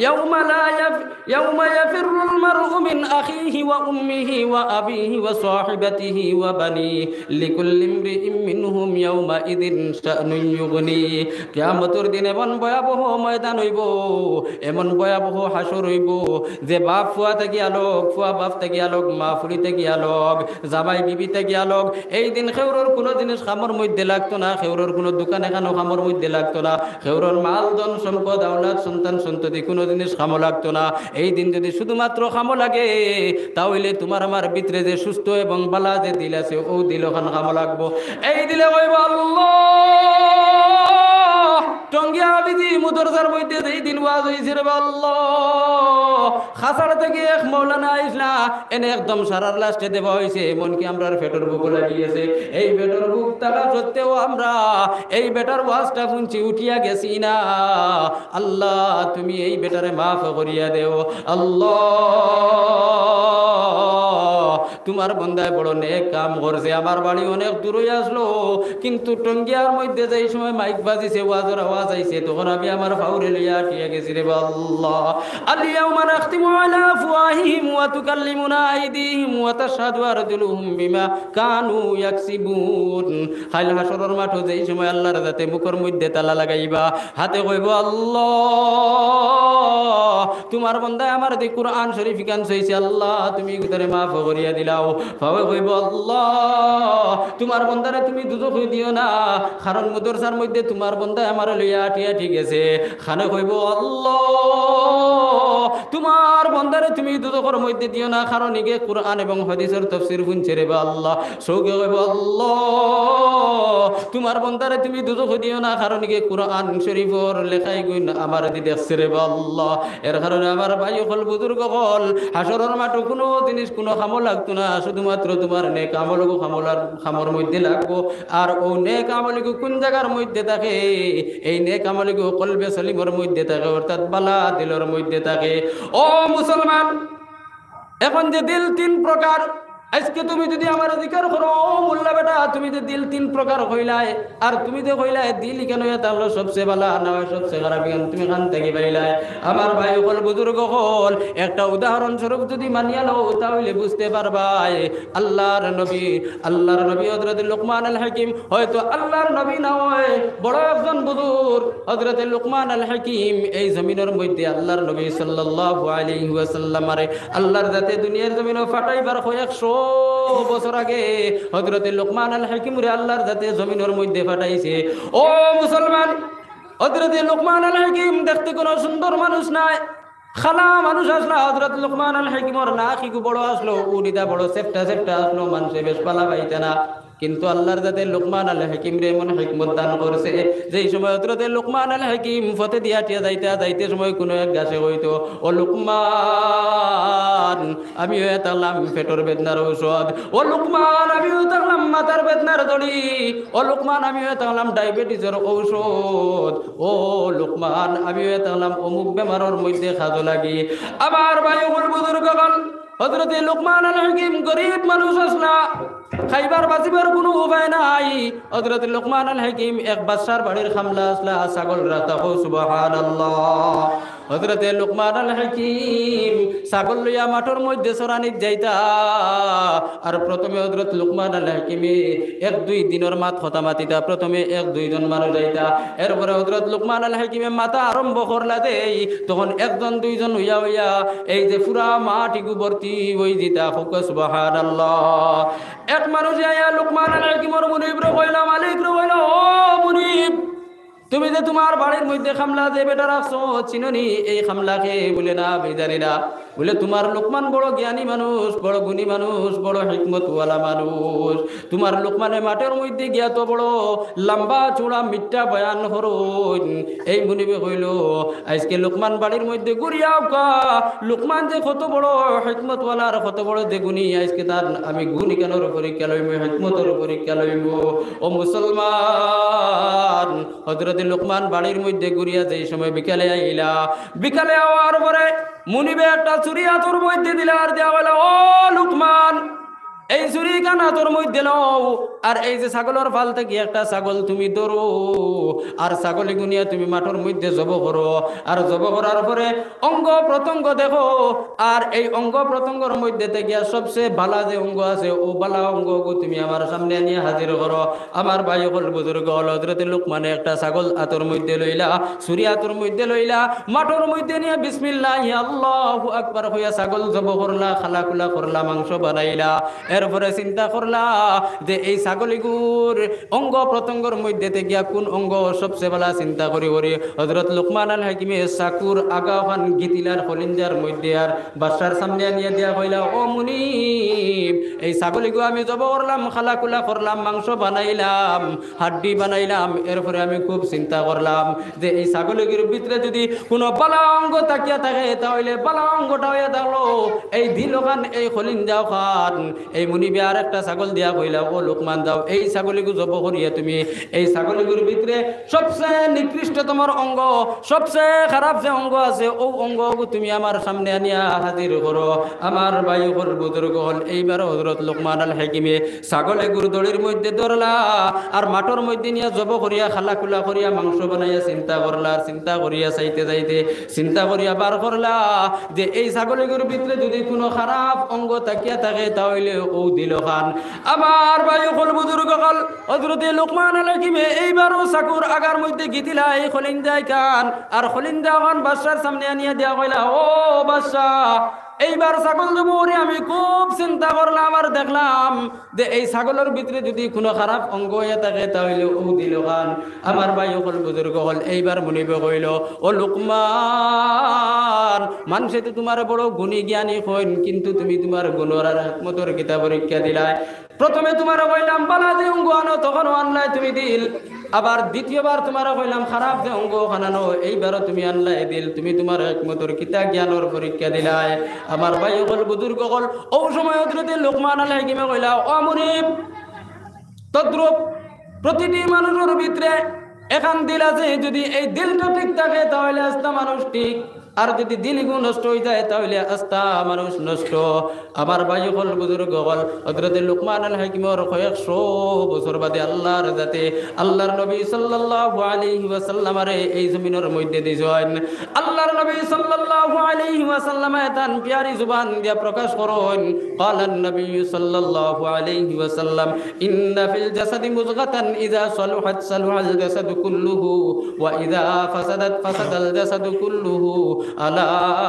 ইয়াউমা ইয়াফিরুল মারউ মিন আখিহি ওয়া উম্মিহি ওয়া আবিহি ওয়া সাহিবাতিহি ওয়া বানি লিকুল্লি ইমরিইম মিনহুম ইয়াউমা ইদিন শা'নুন ইউগনি কিয়ামতের দিন এমন ভয়াবহ ময়দান হইব এমন ভয়াবহ হাসর হইব যে বাপ ফুয়া থেকে আলোক ফুয়া বাপ থেকে আলোক মা ফুলি থেকে আলোক জামাই বিবি থেকে আলোক এই দিন খেউরর কোনো জিনিস খামর মধ্যে লাগতো না খেউরর কোনো দোকান এখানো খামর মধ্যে লাগতো না খেউরর মাল ধন সম্পদ আওলাদ সন্তান সন্ততি কোনো জিনিস খামো লাগতো না এই দিন যদি শুধুমাত্র খামো লাগে তাহলে তোমার আমার ভিতরে যে সুস্থ এবং বালা যে দিল আছে ও দিল খান খামো লাগবো এই দিলে কইব আল্লাহ টঙ্গিয়া বিজি মুদরজার মধ্যে এই দিন ওয়াজ হইছে রে আল্লাহ খাসার থেকে এক মাওলানা আইসলা এনে একদম সারার লাস্টে দেওয়া হয়েছে এমনকি আমরা পেটের বুক লাগিয়েছে এই পেটের বুক থাকা সত্ত্বেও আমরা এই বেটার ওয়াজটা শুনছি উঠিয়া গেছি না আল্লাহ তুমি এই বেটারে মাফ করিয়া দেও আল্লাহ তোমার বন্দায় বড় নেক কাম করছে আমার বাড়ি অনেক দূরে আসলো কিন্তু টঙ্গিয়ার মধ্যে যেই সময় মাইক বাজিছে ওয়াজের আওয়াজ আইছে তখন আমি আমার ফাউরে লইয়া টিয়া গেছি রে আল্লাহ আলিয়াউমা নাখতিমু আলা আফওয়াহিহিম ওয়া তুকাল্লিমুনা আইদিহিম ওয়া তাশহাদু আরজুলুহুম বিমা কানু ইয়াকসিবুন খাইল হাসরের মাঠে যেই সময় আল্লাহর যাতে মুখের মধ্যে তালা লাগাইবা হাতে কইব আল্লাহ তোমার বন্দায় আমার দি কুরআন শরীফ গান হইছে আল্লাহ তুমি ভিতরে মাফ করিয়া দিলাও ভাবে কইব আল্লাহ তোমার বন্দারে তুমি দুজখ দিও না কারণ মুদরসার মধ্যে তোমার বন্দায় আমার লইয়া আটিয়া ঠিক আছে খানে কইব আল্লাহ তোমার বন্দারে তুমি দুজখের মধ্যে দিও না কারণ ইগে কুরআন এবং হাদিসের তাফসীর শুনছে রে আল্লাহ সৌকে কইব আল্লাহ তোমার বন্দারে তুমি দুজখ দিও না কারণ ইগে কুরআন শরীফের লেখাই গুণ আমার দি দেখছে রে আল্লাহ এর কারণে আমার ভাই হল বুজুর্গ হল হাসরের মাঠে কোনো জিনিস কোনো খামো লাগতো না শুধুমাত্র তোমার নেক আমলগো খামর মধ্যে লাগবো আর ও নেক আমলগো কোন জায়গার মধ্যে থাকে এই নেক আমলগো কলবে সলিমের মধ্যে থাকে অর্থাৎ বালা দিলের মধ্যে থাকে ও মুসলমান এখন যে দিল 3 প্রকার আজকে তুমি যদি আমার অধিকার করো মোল্লা বেটা তুমি যে দিল 3 প্রকার হইলাই আর তুমি যে হইলাই দিল কেন তাহলে সবচেয়ে ভালো না সবচেয়ে খারাপ কেন তুমি খান থেকে পাইলাই আমার ভাই হল বুজুর্গ হল একটা উদাহরণ স্বরূপ যদি মানিয়া লও তাহলে বুঝতে পারবাই আল্লাহর নবী হযরত লুকমান আল হাকিম হয়তো আল্লাহর নবী না হয় বড় একজন বুজুর্গ হযরত লুকমান আল হাকিম এই জমিনের মধ্যে আল্লাহর নবী সাল্লাল্লাহু আলাইহি ওয়াসাল্লাম আল্লাহর জাতে দুনিয়ার জমিনে ফাটাইবার 100 বছর আগে হযরত লুকমান আল হাকিম রে আল্লাহর জাতে জমিনের মধ্যে পাঠাইছে ও মুসলমান হযরত লুকমান আল হাকিম দেখতে কোনো সুন্দর মানুষ নাই খালা মানুষ আসলো হযরত লুকমান আল হাকিমর নাকি বড় আসলো উড়িদা বড় সেফটা আসলো মানুষে বেশ পালা পাইতে না কিন্তু আল্লাহর জাতে লুকমান আল হাকিম রে মন হিকমত দান করছে যেই সময় হযরত লুকমান আল হাকিম ফতে দিয়া টিয়া যাইতে সময় কোনো এক গাছে হইতো ও লুকমান আমি হইতালাম পেটের বেদনার ঔষধ ও লুকমান আমি হইতালাম মাথার বেদনার দড়ি ও লুকমান আমি হইতালাম ডায়াবেটিসের ঔষধ ও লুকমান আমি হইতালাম অমুক বেমারের মধ্যে খাজো লাগি আমার ভাই হল বুজুর্গগণ হযরতে লুকমান আল হাকিম গরিব মানুষ আসলা, খাইবার বাঁচিবার কোনো উপায় নাই। হযরতে লুকমান আল হাকিম এক বাদশার বাড়ির খামলা আসলা, ছাগল রাতা হো সুবহানাল্লাহ। হযরতে লুকমান আল হাকিম ছাগল লইয়া মাঠের মধ্যে চরানিত যাইতা। আর প্রথমে হযরত লুকমান আল হাকিমে 1-2 দিনের মাত কথা মাতিতা, প্রথমে 1-2 জন মানুষ যাইতা। এরপরে হযরত লুকমান আল হাকিমে মাতা আরম্ভ করলা দেই, তখন 1-2 জন হইয়া হইয়া এই যে পুরা মাটিগু ভর্তি হই দিতা। সুবহানাল্লাহ। এক মানুষ আয়া লুকমান আল হাকিমর মুনিব রে কইলা, মালিক রে কইলা, ও মুনিব, তুমি যে তোমার বাড়ির মধ্যে খামলা যে বেটা রাখছো, চিননি এই খামলাকে? বলে না, বেজানি না। বলে তোমার লুকমান বড় জ্ঞানী মানুষ, বড় গুণী মানুষ, বড় হিকমতওয়ালা মানুষ। তোমার লুকমানে মাঠের মধ্যে গিয়া তো বড় লম্বা চূড়া মিথ্যা বয়ান হরুন। এই মুনিবে কইল, আজকে লুকমান বাড়ির মধ্যে ঘুরিয়াও কা, লুকমান যে কত বড় হিকমতওয়ালা আর কত বড় যে গুণী, আজকে তার আমি গুণী কেনর পরীক্ষা লইব, হিকমতের পরীক্ষা লইব। ও মুসলমান, হযরত লুকমান বাড়ির মধ্যে ঘুরিয়া যেই সময় বিকালে আইলা, বিকালে আওয়ার পরে মুনিবে একটা চুরি হাতর মধ্যে দিলা, আর দেওয়া হইলা, ও লুকমান, এই চুরি কান হাতর মধ্যে লও, আর এই যে ছাগলের ফাল থেকে একটা ছাগল তুমি ধরো, আর ছাগলে গুনিয়া তুমি মাঠের মধ্যে জব করো। আর জব করার পরে অঙ্গ প্রত্যঙ্গ দেখো, আর এই অঙ্গ প্রত্যঙ্গের মধ্যে থেকে সবচেয়ে ভালো যে অঙ্গ আছে, ও ভালো অঙ্গ তুমি আমার সামনে নিয়ে হাজির করো। আমার ভাই হল বুজুর্গ হল হযরত লুকমানে একটা ছাগল হাতর মধ্যে লইলা, চুরি হাতর মধ্যে লইলা, মাঠের মধ্যে নিয়ে বিসমিল্লাহ আল্লাহু আকবার হইয়া ছাগল জব করলা, খালা খুলা করলা, মাংস বানাইলা। এরপরে চিন্তা করলা যে এই ছাগলিগুর অঙ্গ প্রত্যঙ্গের মধ্যে থেকে কোন অঙ্গ সবচেয়ে ভালো, চিন্তা করি করি হযরত লুকমান আল হাকিমে চাকুর আগাখান গিতিলার কলিঞ্জার মধ্যে আর বাদশার সামনে নিয়ে দিয়া কইলা, ও মুনিব, এই ছাগলিগু আমি জব করলাম, খালা কুলা করলাম, মাংস বানাইলাম, হাড্ডি বানাইলাম। এরপরে আমি খুব চিন্তা করলাম যে এই ছাগলিগুর ভিতরে যদি কোনো বালা অঙ্গ তাকিয়া থাকে, তাহলে বালা অঙ্গটা হইয়া থাকলো এই দিলখান, এই কলিঞ্জাও খান। এই মুনিবে আর একটা ছাগল দিয়া কইলা, ও লুকমান, দাও এই ছাগলিগু জব করিয়া তুমি এই ছাগলিগুর ভিতরে সবচেয়ে নিকৃষ্ট তোমার অঙ্গ, সবচেয়ে খারাপ যে অঙ্গ আছে, ও অঙ্গ তুমি আমার সামনে আনিয়া হাজির করো। আমার ভাই হল বুজুর্গ হল এইবার হযরত লুকমান আল হাকিমে ছাগলে গুরুদড়ির মধ্যে ধরলা, আর মাঠের মধ্যে নিয়ে জব করিয়া, খালা খুলা করিয়া, মাংস বানাইয়া চিন্তা করলা। আর চিন্তা করিয়া চাইতে যাইতে চিন্তা করিয়া বার করলা যে এই ছাগলিগুর ভিতরে যদি কোনো খারাপ অঙ্গ তাকিয়া থাকে, তাহলে ও দিল খান। আমার ভাই হল বুজুর্গ হল হযরত লুকমান আল হাকিমে এইবারও চাকুর আগার মধ্যে গিতিলা এই খলিঞ্জাই খান, আর খলিঞ্জা খান বাদশার সামনে আনিয়া দিয়া কইলা, ও বাদশাহ, এইবার ছাগল জবরে আমি খুব চিন্তা করলাম, আর দেখলাম যে এই ছাগলের ভিতরে যদি কোনো খারাপ অঙ্গ হয়ে থাকে, তাহলে ও দিল খান। আমার ভাই হল বুজুর্গ হল এইবার মুনিবে কইল, ও লুকমান, মানুষে তো তোমার বড় গুণী জ্ঞানী হইন, কিন্তু তুমি তোমার গুণর আর হিকমতের কিতা পরীক্ষা দিলাই। প্রথমে তোমার কইলাম বালা যে অঙ্গ আনো, তখন আনলাই তুমি দিল। আবার দ্বিতীয়বার তোমার কইলাম খারাপ যে অঙ্গ খানানো, এইবারও তুমি আনলাই দিল। তুমি তোমার হিকমতের কিতা জ্ঞানের পরীক্ষা দিলাই। আমার ভাই হল বুজুর্গ হল ও সময় হযরত লুকমান আল হাকিমে কইলা, ও মুনিব, তদ্রূপ প্রতিটি মানুষের ভিতরে এখান দিল আছে, যদি এই দিলটা ঠিক থাকে তাহলে আস্তা মানুষ ঠিক, আর যদি দিলগু নষ্ট হয়ে যায় তাহলে আস্তা মানুষ নষ্ট। আমার ভাই হল বুজুর্গ হল হযরত লুকমান আল হাকিমর কয়েকশো বছর বাদে আল্লাহর যাতে আল্লাহর নবী সাল্লাল্লাহু আলাইহি ওয়াসাল্লামরে এই জমিনের মধ্যে দিয়েছেন। আল্লাহর নবী সাল্লাল্লাহু আলাইহি ওয়াসাল্লাম তান প্যারি জবান দিয়া প্রকাশ করেন, ক্বালান নবী সাল্লাল্লাহু আলাইহি ওয়াসাল্লাম, ইন্না ফিল জাসাদি মুযগাতান ইযা সালুহাত সালুহাল জাসাদু কুল্লুহু ওয়া ইযা ফাসাদাত ফাসাদাল জাসাদু কুল্লুহু আলা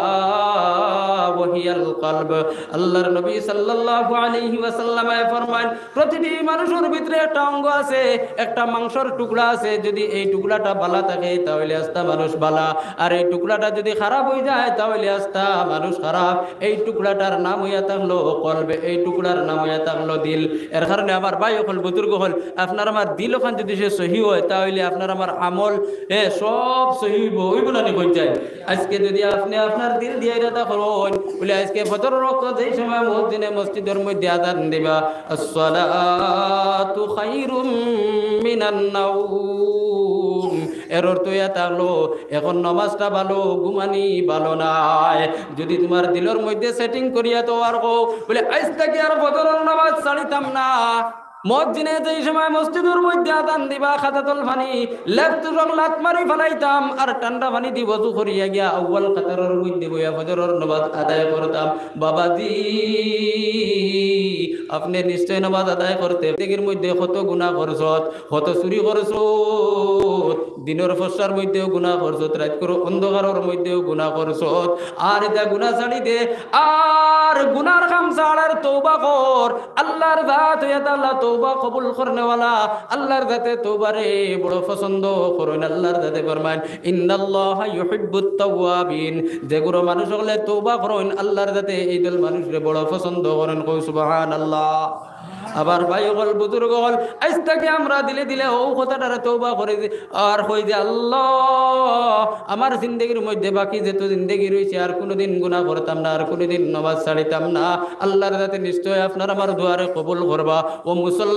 ওয়াহিয়াল কলব। আল্লাহর নবী সাল্লাল্লাহু আলাইহি ওয়াসাল্লাম ফরমান, প্রতিটি মানুষের ভিতরে একটা অঙ্গ আছে, একটা মাংসের টুকরা আছে, যদি এই টুকরাটা ভালো থাকে তাহলে আস্তা মানুষ ভালো, আর এই টুকরাটা যদি খারাপ হয়ে যায় তাহলে আস্তা মানুষ খারাপ। এই টুকরাটার নাম হইয়া থাকলো কলবে, এই টুকরার নাম হইয়া থাকলো দিল। এর কারণে আমার ভাই হল বুজুর্গ হল, আপনার আমার দিল ওখান যদি সে সহি হয়, তাহলে আপনার আমার আমল সব সহি হইব না নি হয়ে যায়। আজকে যদি আপনি আপনার দিল দিয়ে ইরাদা করুন, বলে আজকে ফজর ওয়াক্ত যেই সময় মসজিদে মসজিদের মধ্যে আযান দিবা, আসসালাতু খায়রুম মিনান নাওম, এর অর্থ ইয়া থাকলো এখন নামাজটা ভালো ঘুমানি ভালো নাই। যদি তোমার দিলের মধ্যে সেটিং করিয়া তো আর বলে আজ থেকে আর ফজরের নামাজ ছাড়িতাম না, মসজিদে যেই সময় মসজিদের মধ্যে আযান দিবা খাতাতুল পানি লেফট লাত মারি ফেলাইতাম আর ঠান্ডা পানি দি ওযু করিয়া গিয়া আউয়াল কাতারের মধ্যে বইয়া ফজরের নামাজ আদায় করতাম। বাবাজি আপনি নিশ্চয় নামাজ আদায় করতে দিকের মধ্যে কত গুনাহ করছত, কত চুরি করছত, দিনের ফসরার মধ্যেও গুনাহ করছত, রাত করে অন্ধকারের মধ্যেও গুনাহ করছত। আর এটা গুনাহ ছাড়ি দে আর গুনার কাম ছাড়ার তওবা কর। আল্লাহর জাত হইয়া আল্লাহ তওবা কবুল করনেওয়ালা, আল্লাহর জাতে তওবারে বড় পছন্দ করেন। আল্লাহর জাতে ফরমান ইন্নাল্লাহা ইউহিব্বুত তাওয়াবিন, যেগুলো মানুষ হলে তওবা করেন আল্লাহর জাতে এই দল মানুষরে বড় পছন্দ করেন। কই সুবহানাল্লাহ। আবার ভাই হল বুজুর্গ হল আজ থেকে আমরা দিলে দিলে ও কথাটারে তওবা করে আর কই যে আল্লাহ আমার জিন্দেগির মধ্যে বাকি যেত জিন্দেগি রয়েছে আর কোনোদিন গুনাহ করতাম না, আর কোনোদিন নামাজ ছাড়িতাম না। আল্লাহর যাতে নিশ্চয় আপনার আমার দুয়ারে কবুল করবা। ও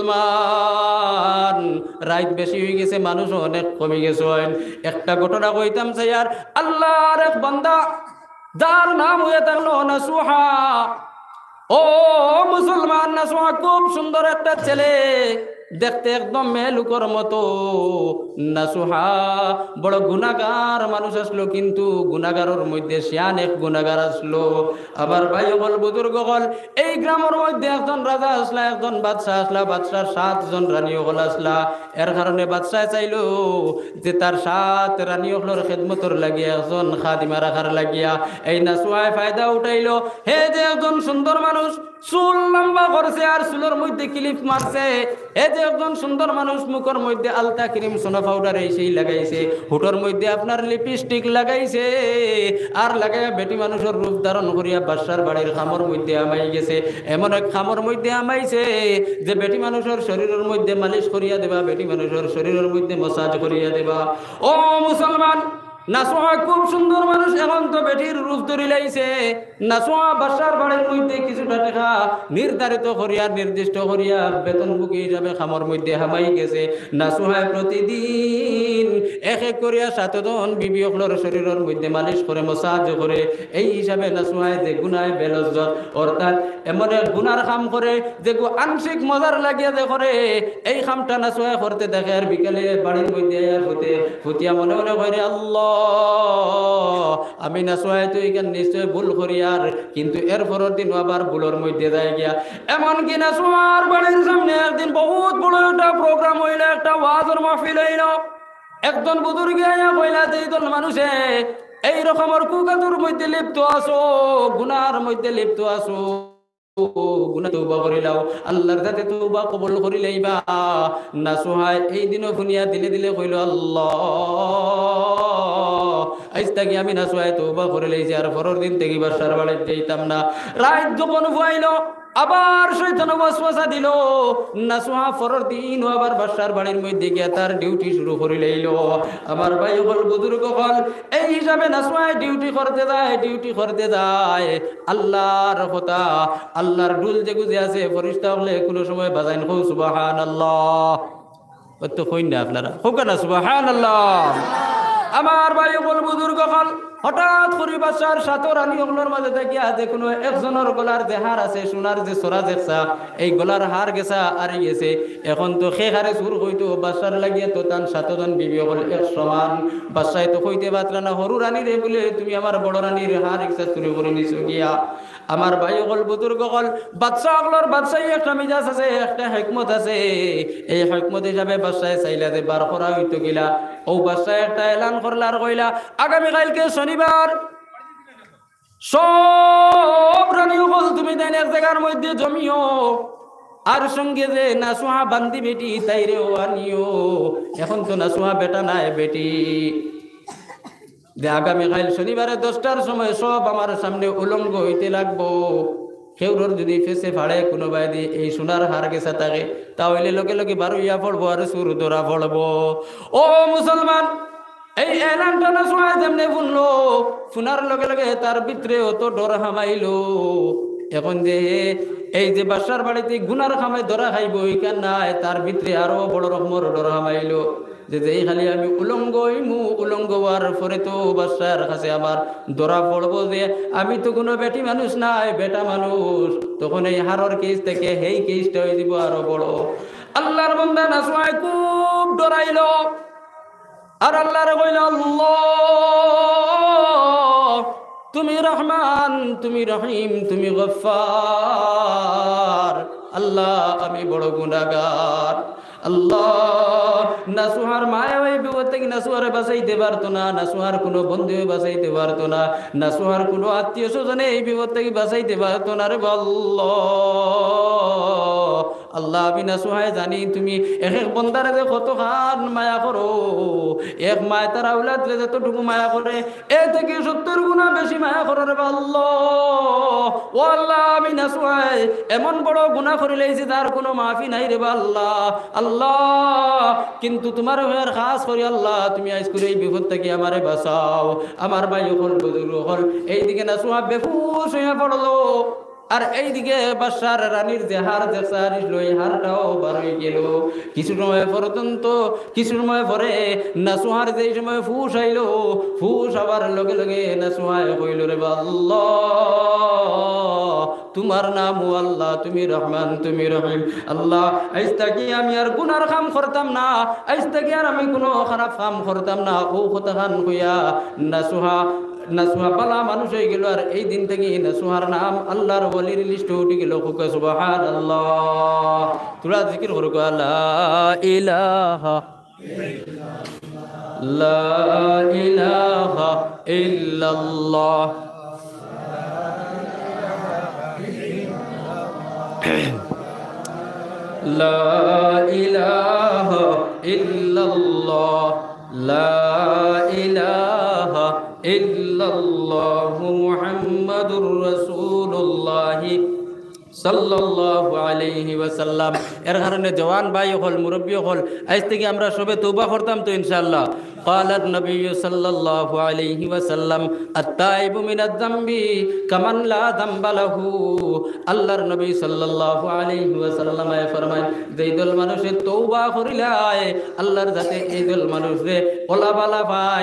মুসলমান রাত বেশি হয়ে গেছে, মানুষ অনেক কমে গেছে। একটা ঘটনা কইতাম চাই আর আল্লাহর এক বান্দা যার নাম হয়ে থাকলো নাসুহা। ও মুসলমান নাসুহা খুব সুন্দর একটা ছেলে, দেখতে একদম মেলুকর মতো। নাসুহা বড় গুনাহগার মানুষ আসলো, কিন্তু গুনাহগারের মধ্যে শিয়ান এক গুনাহগার আসলো। আবার ভাই হল বুজুর্গ হল এই গ্রামের মধ্যে একজন রাজা আসলা, একজন বাদশাহ আসলা, বাদশাহ 7 জন রানী হল আসলা। এর কারণে বাদশাহ চাইলো যে তার 7 রানী হলর খেদমতর লাগিয়া একজন খাদিমা রাখার লাগিয়া। এই নাসুহায় ফায়দা উঠাইলো, হে যে একজন সুন্দর মানুষ চুল লম্বা করছে আর চুলের মধ্যে ক্লিপ মারছে, এই যে একজন সুন্দর মানুষ মুখের মধ্যে আলতা ক্রিম সোনা পাউডার এই সেই লাগাইছে, হুটোর মধ্যে আপনার লিপস্টিক লাগাইছে আর লাগাইয়া বেটি মানুষের রূপ ধারণ করিয়া বাদশার বাড়ির খামর মধ্যে আমাই গেছে। এমন এক খামর মধ্যে আমাইছে যে বেটি মানুষের শরীরের মধ্যে মালিশ করিয়া দেবা, বেটি মানুষের শরীরের মধ্যে মসাজ করিয়া দেবা। ও মুসলমান নাসুহা খুব সুন্দর মানুষ, এখন তো বেটির রূপ ধরি লাইছে। নাসুহা বাদশার বাড়ির মধ্যে কিছুটা টাকা নির্ধারিত করিয়া নির্দিষ্ট করিয়া বেতনভোগী হিসাবে খামর মধ্যে হামাই গেছে। নাসুহায় প্রতিদিন এক এক করিয়া 7 জন বিবি হলর শরীরের মধ্যে মালিশ করে মসাজ করে। এই হিসাবে নাসুহায় যে গুনায় বেলজ্জত অর্থাৎ এমন এক গুনার কাম করে যে আংশিক মজার লাগিয়া যে করে, এই কামটা নাসুহায় করতে দেখে। আর বিকালে বাড়ির মধ্যে হতে ফুটিয়া মনে মনে করে আল্লাহ আমি নাসুহায় তো এখানে নিশ্চয় ভুল করি, আর কিন্তু এর পরের দিন আবার ভুলের মধ্যে যায় গিয়া। এমনকি নাসুহার বাড়ির সামনে একদিন বহুত বড় একটা প্রোগ্রাম হইল, একটা ওয়াজের মাহফিল হইল। একজন বুজুর্গ আইয়া কইলা যে এই দল মানুষে এই রকমের কুকাতুর মধ্যে লিপ্ত আছো, গুনার মধ্যে লিপ্ত আছো, গুনাহ তওবা করিলাও, আল্লাহর কাছে তওবা কবুল করিলাইবা। নাসুহায় এই দিনও শুনিয়া দিলে দিলে কইল আল্লাহ আজ থেকে আমি নাসুহায় তওবা করে লইছি, আর পরের দিন থেকে বাদশার বাড়ি যাইতাম না। রাত যখন হইল আবার শয়তান ওয়াসওয়াসা দিল, নাসুহা পরের দিন আবার বাদশার বাড়ির মধ্যে গিয়া তার ডিউটি শুরু করে লইল। আমার ভাই হল বুজুর্গ হল এই হিসাবে নাসুহায় ডিউটি করতে যায়। আল্লাহর কথা আল্লাহর ডুল যে গুজে আছে ফেরেশতা হলে কোনো সময় বাজাইন কও সুবহানাল্লাহ। তো কইন না আপনারা হোক না সুবহানাল্লাহ। আমার ভাই হল বুজুর্গ হল হঠাৎ করে বাদশার 7 রানী হলর মাঝে থাকিয়া যে কোনো একজনের গলার যে হার আছে সোনার যে সরা দেখছা, এই গলার হার গেছা আরি গেছে। এখন তো সে হারে সুর হইতো বাদশার লাগিয়া তো তান 7 জন বিবি হল এক সমান। বাদশায় তো কইতে পারলা না হরু রানী রে বলে তুমি আমার বড় রানীর হার ইচ্ছা চুরি করে নিছো গিয়া। আমার ভাই হল বুজুর্গ হল বাদশাহ হলর বাদশাহী একটা মিজাজ আছে, একটা হিকমত আছে। এই হিকমত হিসাবে বাদশায় চাইলা যে বার করা হইতো গিলা। ও বাদশাহ একটা এলান করলা আর কইলা আগামী কালকে শনিবার সব রানী হল তুমি দেন এক জায়গার মধ্যে জমিও, আর সঙ্গে যে নাসুহা বান্দি বেটি তাইরেও আনিও। এখন তো নাসুহা বেটা নাই বেটি, যে আগামীকাল শনিবারে 10টার সময় সব আমার সামনে উলঙ্গ হইতে লাগবো। কেউর যদি ফেসে ফাড়ে কোনো বাইদি এই সোনার হার গেছে থাকে, তাহলে লোকে লোকে বারুইয়া পড়বো আর সুর ধরা পড়বো। ও মুসলমান এই এলানটা নাসুহা যেমনে শুনলো, শোনার লগে লগে তার ভিতরে অত ডর হামাইলো। এখন যে এই যে বাদশার বাড়িতে গুনার খামায় ধরা খাইব ওইখান নাই, তার ভিতরে আরো বড় রকমের ডর হামাইলো যে যেই খালি আমি উলঙ্গ হইমু, উলঙ্গ হওয়ার পরে তো বাদশার কাছে আমার ধরা পড়বো যে আমি তো কোনো বেটি মানুষ নাই, বেটা মানুষ। তখন এই হারর কেস থেকে এই কেসটা হয়ে দিব আরো বড়। আল্লাহর বান্দা নাসুয়া খুব ডরাইলো আর আল্লাহরে কইল, আল্লাহ তুমি রহমান, তুমি রহিম, তুমি গফফার। আল্লাহ আমি বড় গুনাহগার। আল্লাহ নাসুহার মায়া ওই বিপদ থেকে নাসুহারে বাঁচাইতে পারতো না, নাসুহার কোনো বন্ধু বাঁচাইতে পারতো না, নাসুহার কোনো আত্মীয় স্বজনে এই বিপদ থেকে বাঁচাইতে পারতো না রে আল্লাহ। আল্লাহ আমি নাসুহায় জানি তুমি এক এক বন্দারে যে কত খান মায়া করো, এক মায় তার আউলাদ রে যতটুকু মায়া করে এ থেকে 70 গুণা বেশি মায়া করো রে আল্লাহ। ও আল্লাহ আমি নাসুহায় এমন বড় গুনাহ করে লইছি তার কোনো মাফি নাই রে আল্লাহ। আল্লাহ কিন্তু তোমার হয়ে খাস করি আল্লাহ তুমি আজ করে এই বিপদ থেকে আমারে বাঁচাও। আমার ভাই হল বুজুর্গ হল এইদিকে নাসুহা বেহুশ হয়ে পড়লো, আর এইদিকে বাদশার রানীর যে হার দেখছিল ওই হারটাও বার হয়ে গেল। কিছু সময় পর্যন্ত, কিছু সময় পরে নাসুহার যেই সময় ফুস আইলো, ফুস আবার লগে লগে নাসুহায় কইল রে আল্লাহ তোমার নাম ও আল্লাহ, তুমি রহমান, তুমি রহিম। আল্লাহ আজ থেকে আমি আর গুনার কাম করতাম না, আজ থেকে আর আমি কোনো খারাপ কাম করতাম না। ও কথা খান কইয়া নাসুহা বালা মানুষ হয়ে গেল। আর এই দিন থেকে নাসুহার নাম আল্লাহর ওলির লিস্টে উঠে গেল। সুবহানাল্লাহ। তোরা জিকির করো লা ইলাহা লা ইলাহা ইল্লাল্লাহ লা ইলাহা ইল্লাল্লাহ লা ইলাহা ইল্লাল্লাহু মুহাম্মাদুর রাসূলুল্লাহ সাল্লাল্লাহু আলাইহি ওয়াসাল্লাম। এর কারণে জওয়ান ভাই হল, মুরব্বী হল, আজ থেকে আমরা সবে তওবা করতাম তো ইনশাআল্লাহ। قالت النبي صلى الله عليه وسلم التائب من الذنب كمن لا ذنب له। আল্লাহর নবী সাল্লাল্লাহু আলাইহি ওয়াসাল্লাম ফরমায় যেই দল মানুষে তওবা করিলায় আল্লাহর যাতে এই দল মানুষে ওলাবালা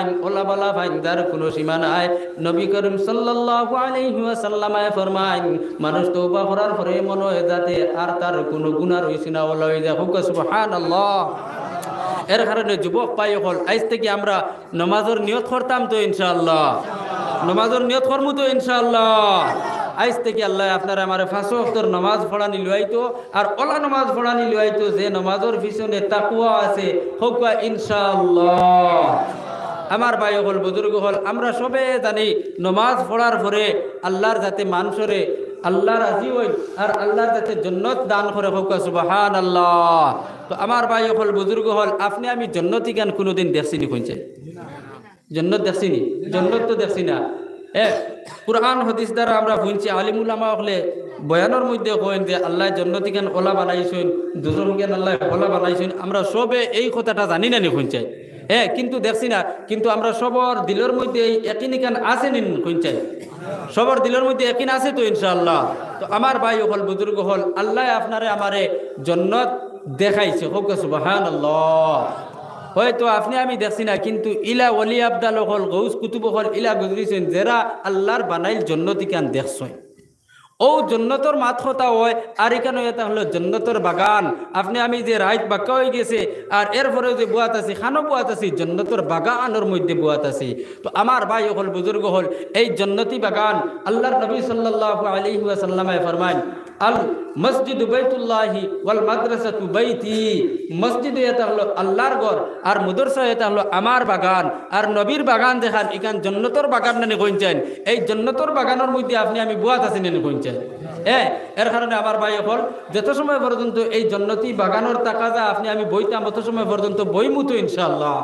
ফাইন যার কোনো সীমা নাই। নবী করিম সাল্লাল্লাহু আলাইহি ওয়াসাল্লাম ফরমায় মানুষ তওবা করার পরে মনে হয় যাতে আর তার কোনো গুনাহ রইছে না, ওলা হয়ে যায়। সুবহানাল্লাহ। এর কারণে যুবক পাই হল আজ থেকে আমরা নামাজের নিয়ত করতাম তো ইনশাআল্লাহ, নামাজের নিয়ত করবো তো ইনশাআল্লাহ। আজ থেকে আল্লাহ আপনারা আমার 5 ওয়াক্তের নামাজ পড়ানি লইতো আর ওলা নামাজ পড়ানি লইতো যে নামাজের পিছনে তাকওয়া আছে হোক ইনশাআল্লাহ। আমার ভাই হল, বুজুর্গ হল, আমরা সবে জানি নামাজ পড়ার পরে আল্লাহর যাতে মানুষরে আল্লাহ রাজি হই আর আল্লাহর যাতে জান্নাত দান করে হোক সুবহানাল্লাহ। তো আমার ভাই হল, বুজুর্গ হল, আপনি আমি জান্নাতি গান কোনোদিন দেখছিনি? কইছে জান্নাত দেখছিনি? জান্নাত তো দেখছি না। কুরআন হাদিস দ্বারা আমরা শুনছি, আলিম উলামা হলে বয়ানের মধ্যে কইন যে আল্লাহ জান্নাতি গান ওলা বানাইছেন, দুজক গান আল্লাহ ওলা বানাইছেন। আমরা সবে এই কথাটা জানি না নি কইছে, কিন্তু দেখছি না। কিন্তু আমরা সবার দিলের মধ্যে এই ইয়াকিন গান আছে নি কইছে? সবার দিলের মধ্যে ইয়াকিন আছে তো ইনশাআল্লাহ। তো আমার ভাই হল, বুজুর্গ হল, আল্লাহ আপনারে আমারে জান্নাত দেখাইছে হোক সুবহানাল্লাহ। হয়তো আপনি আমি দেখছি না, কিন্তু ইলা ওলি আবদাল হল, গৌস কুতুব হল, ইলা গুজরিছেন যারা আল্লাহর বানাইল জান্নাতি কান দেখছয়। ও জন্নতর মাত কথা হয় আর এখানে এটা হলো জন্নতর বাগান। আপনি আমি যে রাইত বাক্কা হয়ে গেছে আর এরপরে যে বুয়াত আছি, খানো বুয়াত আছি, জন্নতর বাগানের মধ্যে বুয়াত আছি। তো আমার ভাই হল, বুজুর্গ হল, এই জন্নতি বাগান আল্লাহর নবী সাল্লাল্লাহু আলাইহি ওয়াসাল্লাম ফরমান আল মসজিদ বাইতুল্লাহি ওয়াল মাদ্রাসাতু বাইতি। মসজিদ এটা হলো আল্লাহর ঘর আর মাদ্রাসা এটা হলো আমার বাগান। আর নবীর বাগান দেখান এখান জন্নতর বাগান নানি কইছেন, এই জন্নতর বাগানের মধ্যে আপনি আমি বুয়াত আছি নানি কইছেন। এর কারণে আমার ভাই হল, যত সময় পর্যন্ত এই জন্নতি বাগানের তাকাজা আপনি আমি বইতাম তত সময় পর্যন্ত বইমু তো ইনশাআল্লাহ।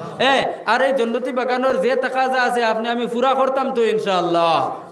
আর এই জন্নতি বাগানের যে তাকাজা আছে আপনি আমি পুরা করতাম তো ইনশাআল্লাহ।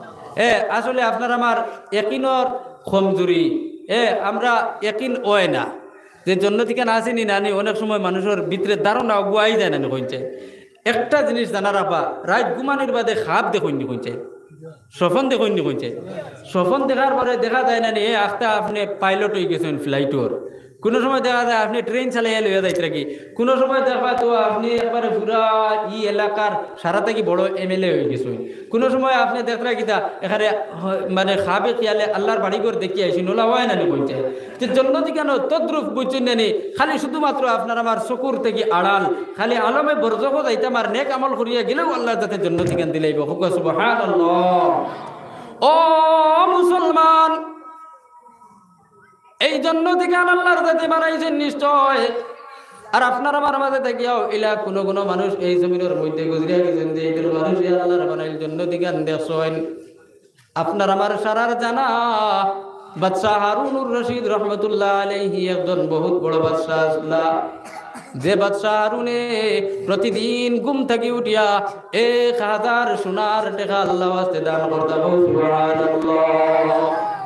আসলে আপনার আমার ইয়াকিনের কমজোরি, আমরা ইয়াকিন হয় না যে জন্নতি কেন আসেনি নানি। অনেক সময় মানুষের ভিতরে ধারণা গুয়াই যায় না কইছে। একটা জিনিস জানার আপা, রাত ঘুমানির বাদে খাপ দেখুন কইছে, স্বপন দেখুন নি কইছে স্বপন দেখার পরে দেখা যায় না নি আখটা আপনি পাইলট হয়ে গেছেন ফ্লাইটর কোনো সময় দেখা যায় আপনি ট্রেন চালাইয়া লইয়া যাইতে নাকি কোনো সময় দেখা তো আপনি একবারে পুরা এলাকার সারা থেকে বড় এমএলএ হয়ে গেছেন কোনো সময় আপনি দেখরা কিতা এখানে মানে খাবে খেয়ালে আল্লাহর বাড়ি ঘর দেখি আইসি নোলা হয় না নি কইছে যে জন্নতি কেন তদ্রুপ বুঝছেন নানি খালি শুধুমাত্র আপনার আমার চকুর থেকে আড়াল খালি আলমে বরজক যাইতে আমার নেক আমল করিয়া গেলেও আল্লাহ যাতে জন্নতি কেন দিলাইব সুবহানাল্লাহ। ও মুসলমান, এই জন্য থেকে আল্লাহর জাতি বানাইছেন নিশ্চয়। আর আপনার আমার মাঝে থাকিয়াও ইলা কোনো কোনো মানুষ এই জমিনের মধ্যে গুজরিয়া গেছেন যে এইগুলো মানুষ আল্লাহর বানাইল জন্য দিকে দেখছেন। আপনার আমার সারার জানা বাদশাহ হারুনুর রশিদ রহমতুল্লাহ আলাইহি একজন বহুত বড় বাদশাহ আসলা, যে বাদশাহ হারুনে প্রতিদিন ঘুম থেকে উঠিয়া 1000 সোনার টাকা আল্লাহ ওয়াস্তে দান করতাম। সুবহানাল্লাহ।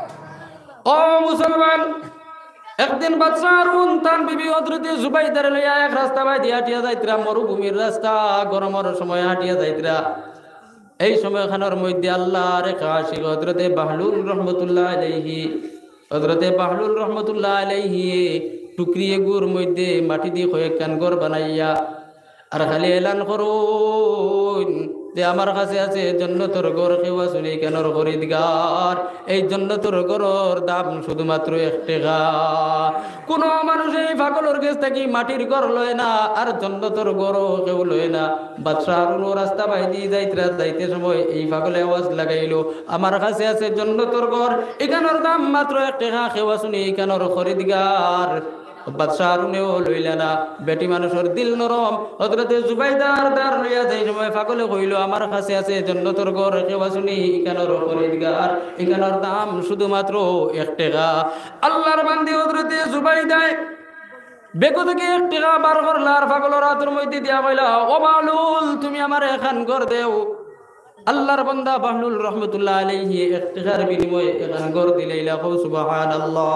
ও মুসলমান, একদিন বাদশাহ হারুন তান বিবি হযরতে জুবাইদার লইয়া এক রাস্তা বাই দিয়া হাঁটিয়া যাইতরা, মরুভূমির রাস্তা, গরমের সময় হাঁটিয়া যাইতরা। এই সময়খানের মধ্যে আল্লাহর এক আশিক হযরতে বাহলুল রহমতুল্লাহ আলাইহি, হযরতে বাহলুল রহমতুল্লাহ আলাইহি টুকরিয়ে গুড় মধ্যে মাটি দিয়ে কয়েকখান ঘর বানাইয়া আর খালি এলান করুন যে আমার কাছে আছে জান্নাতের ঘর, কেউ আসুন কেনর খরিদগার। এই জান্নাতের ঘরের দাম শুধুমাত্র 1 টাকা। কোন মানুষ এই পাগলের কাছ থেকে মাটির ঘর লয় না আর জান্নাতের ঘরও কেউ লয় না। বাদশাহ হারুন রাস্তা বাইদি যাইতে সময় এই পাগলে আওয়াজ লাগাইলো, আমার কাছে আছে জান্নাতের ঘর, এখানের দাম মাত্র 1 টাকা, কেউ আসুন কেনর খরিদগার। বাদশাহ হারুনেও লইলা না, বেটি মানুষের দিল নরম। হযরতে জুবাইদার দার লইয়া যাই সময় পাগলে কইল, আমার কাছে আছে জান্নাতের ঘর, কেউ আসুনি এখানের খরিদগার, এখানের দাম শুধুমাত্র 1 টাকা। আল্লাহর বান্দি হযরতে জুবাইদায় বেকো থেকে 1 টাকা বার করলা আর পাগলের হাতের মধ্যে দিয়া কইলা, ও বাহলুল তুমি আমার এখান ঘর দেও। আল্লাহর বান্দা বাহলুল রহমতুল্লাহ আলাইহি 1 টাকার বিনিময়ে এখান ঘর দিলাইলা। সুবহানাল্লাহ।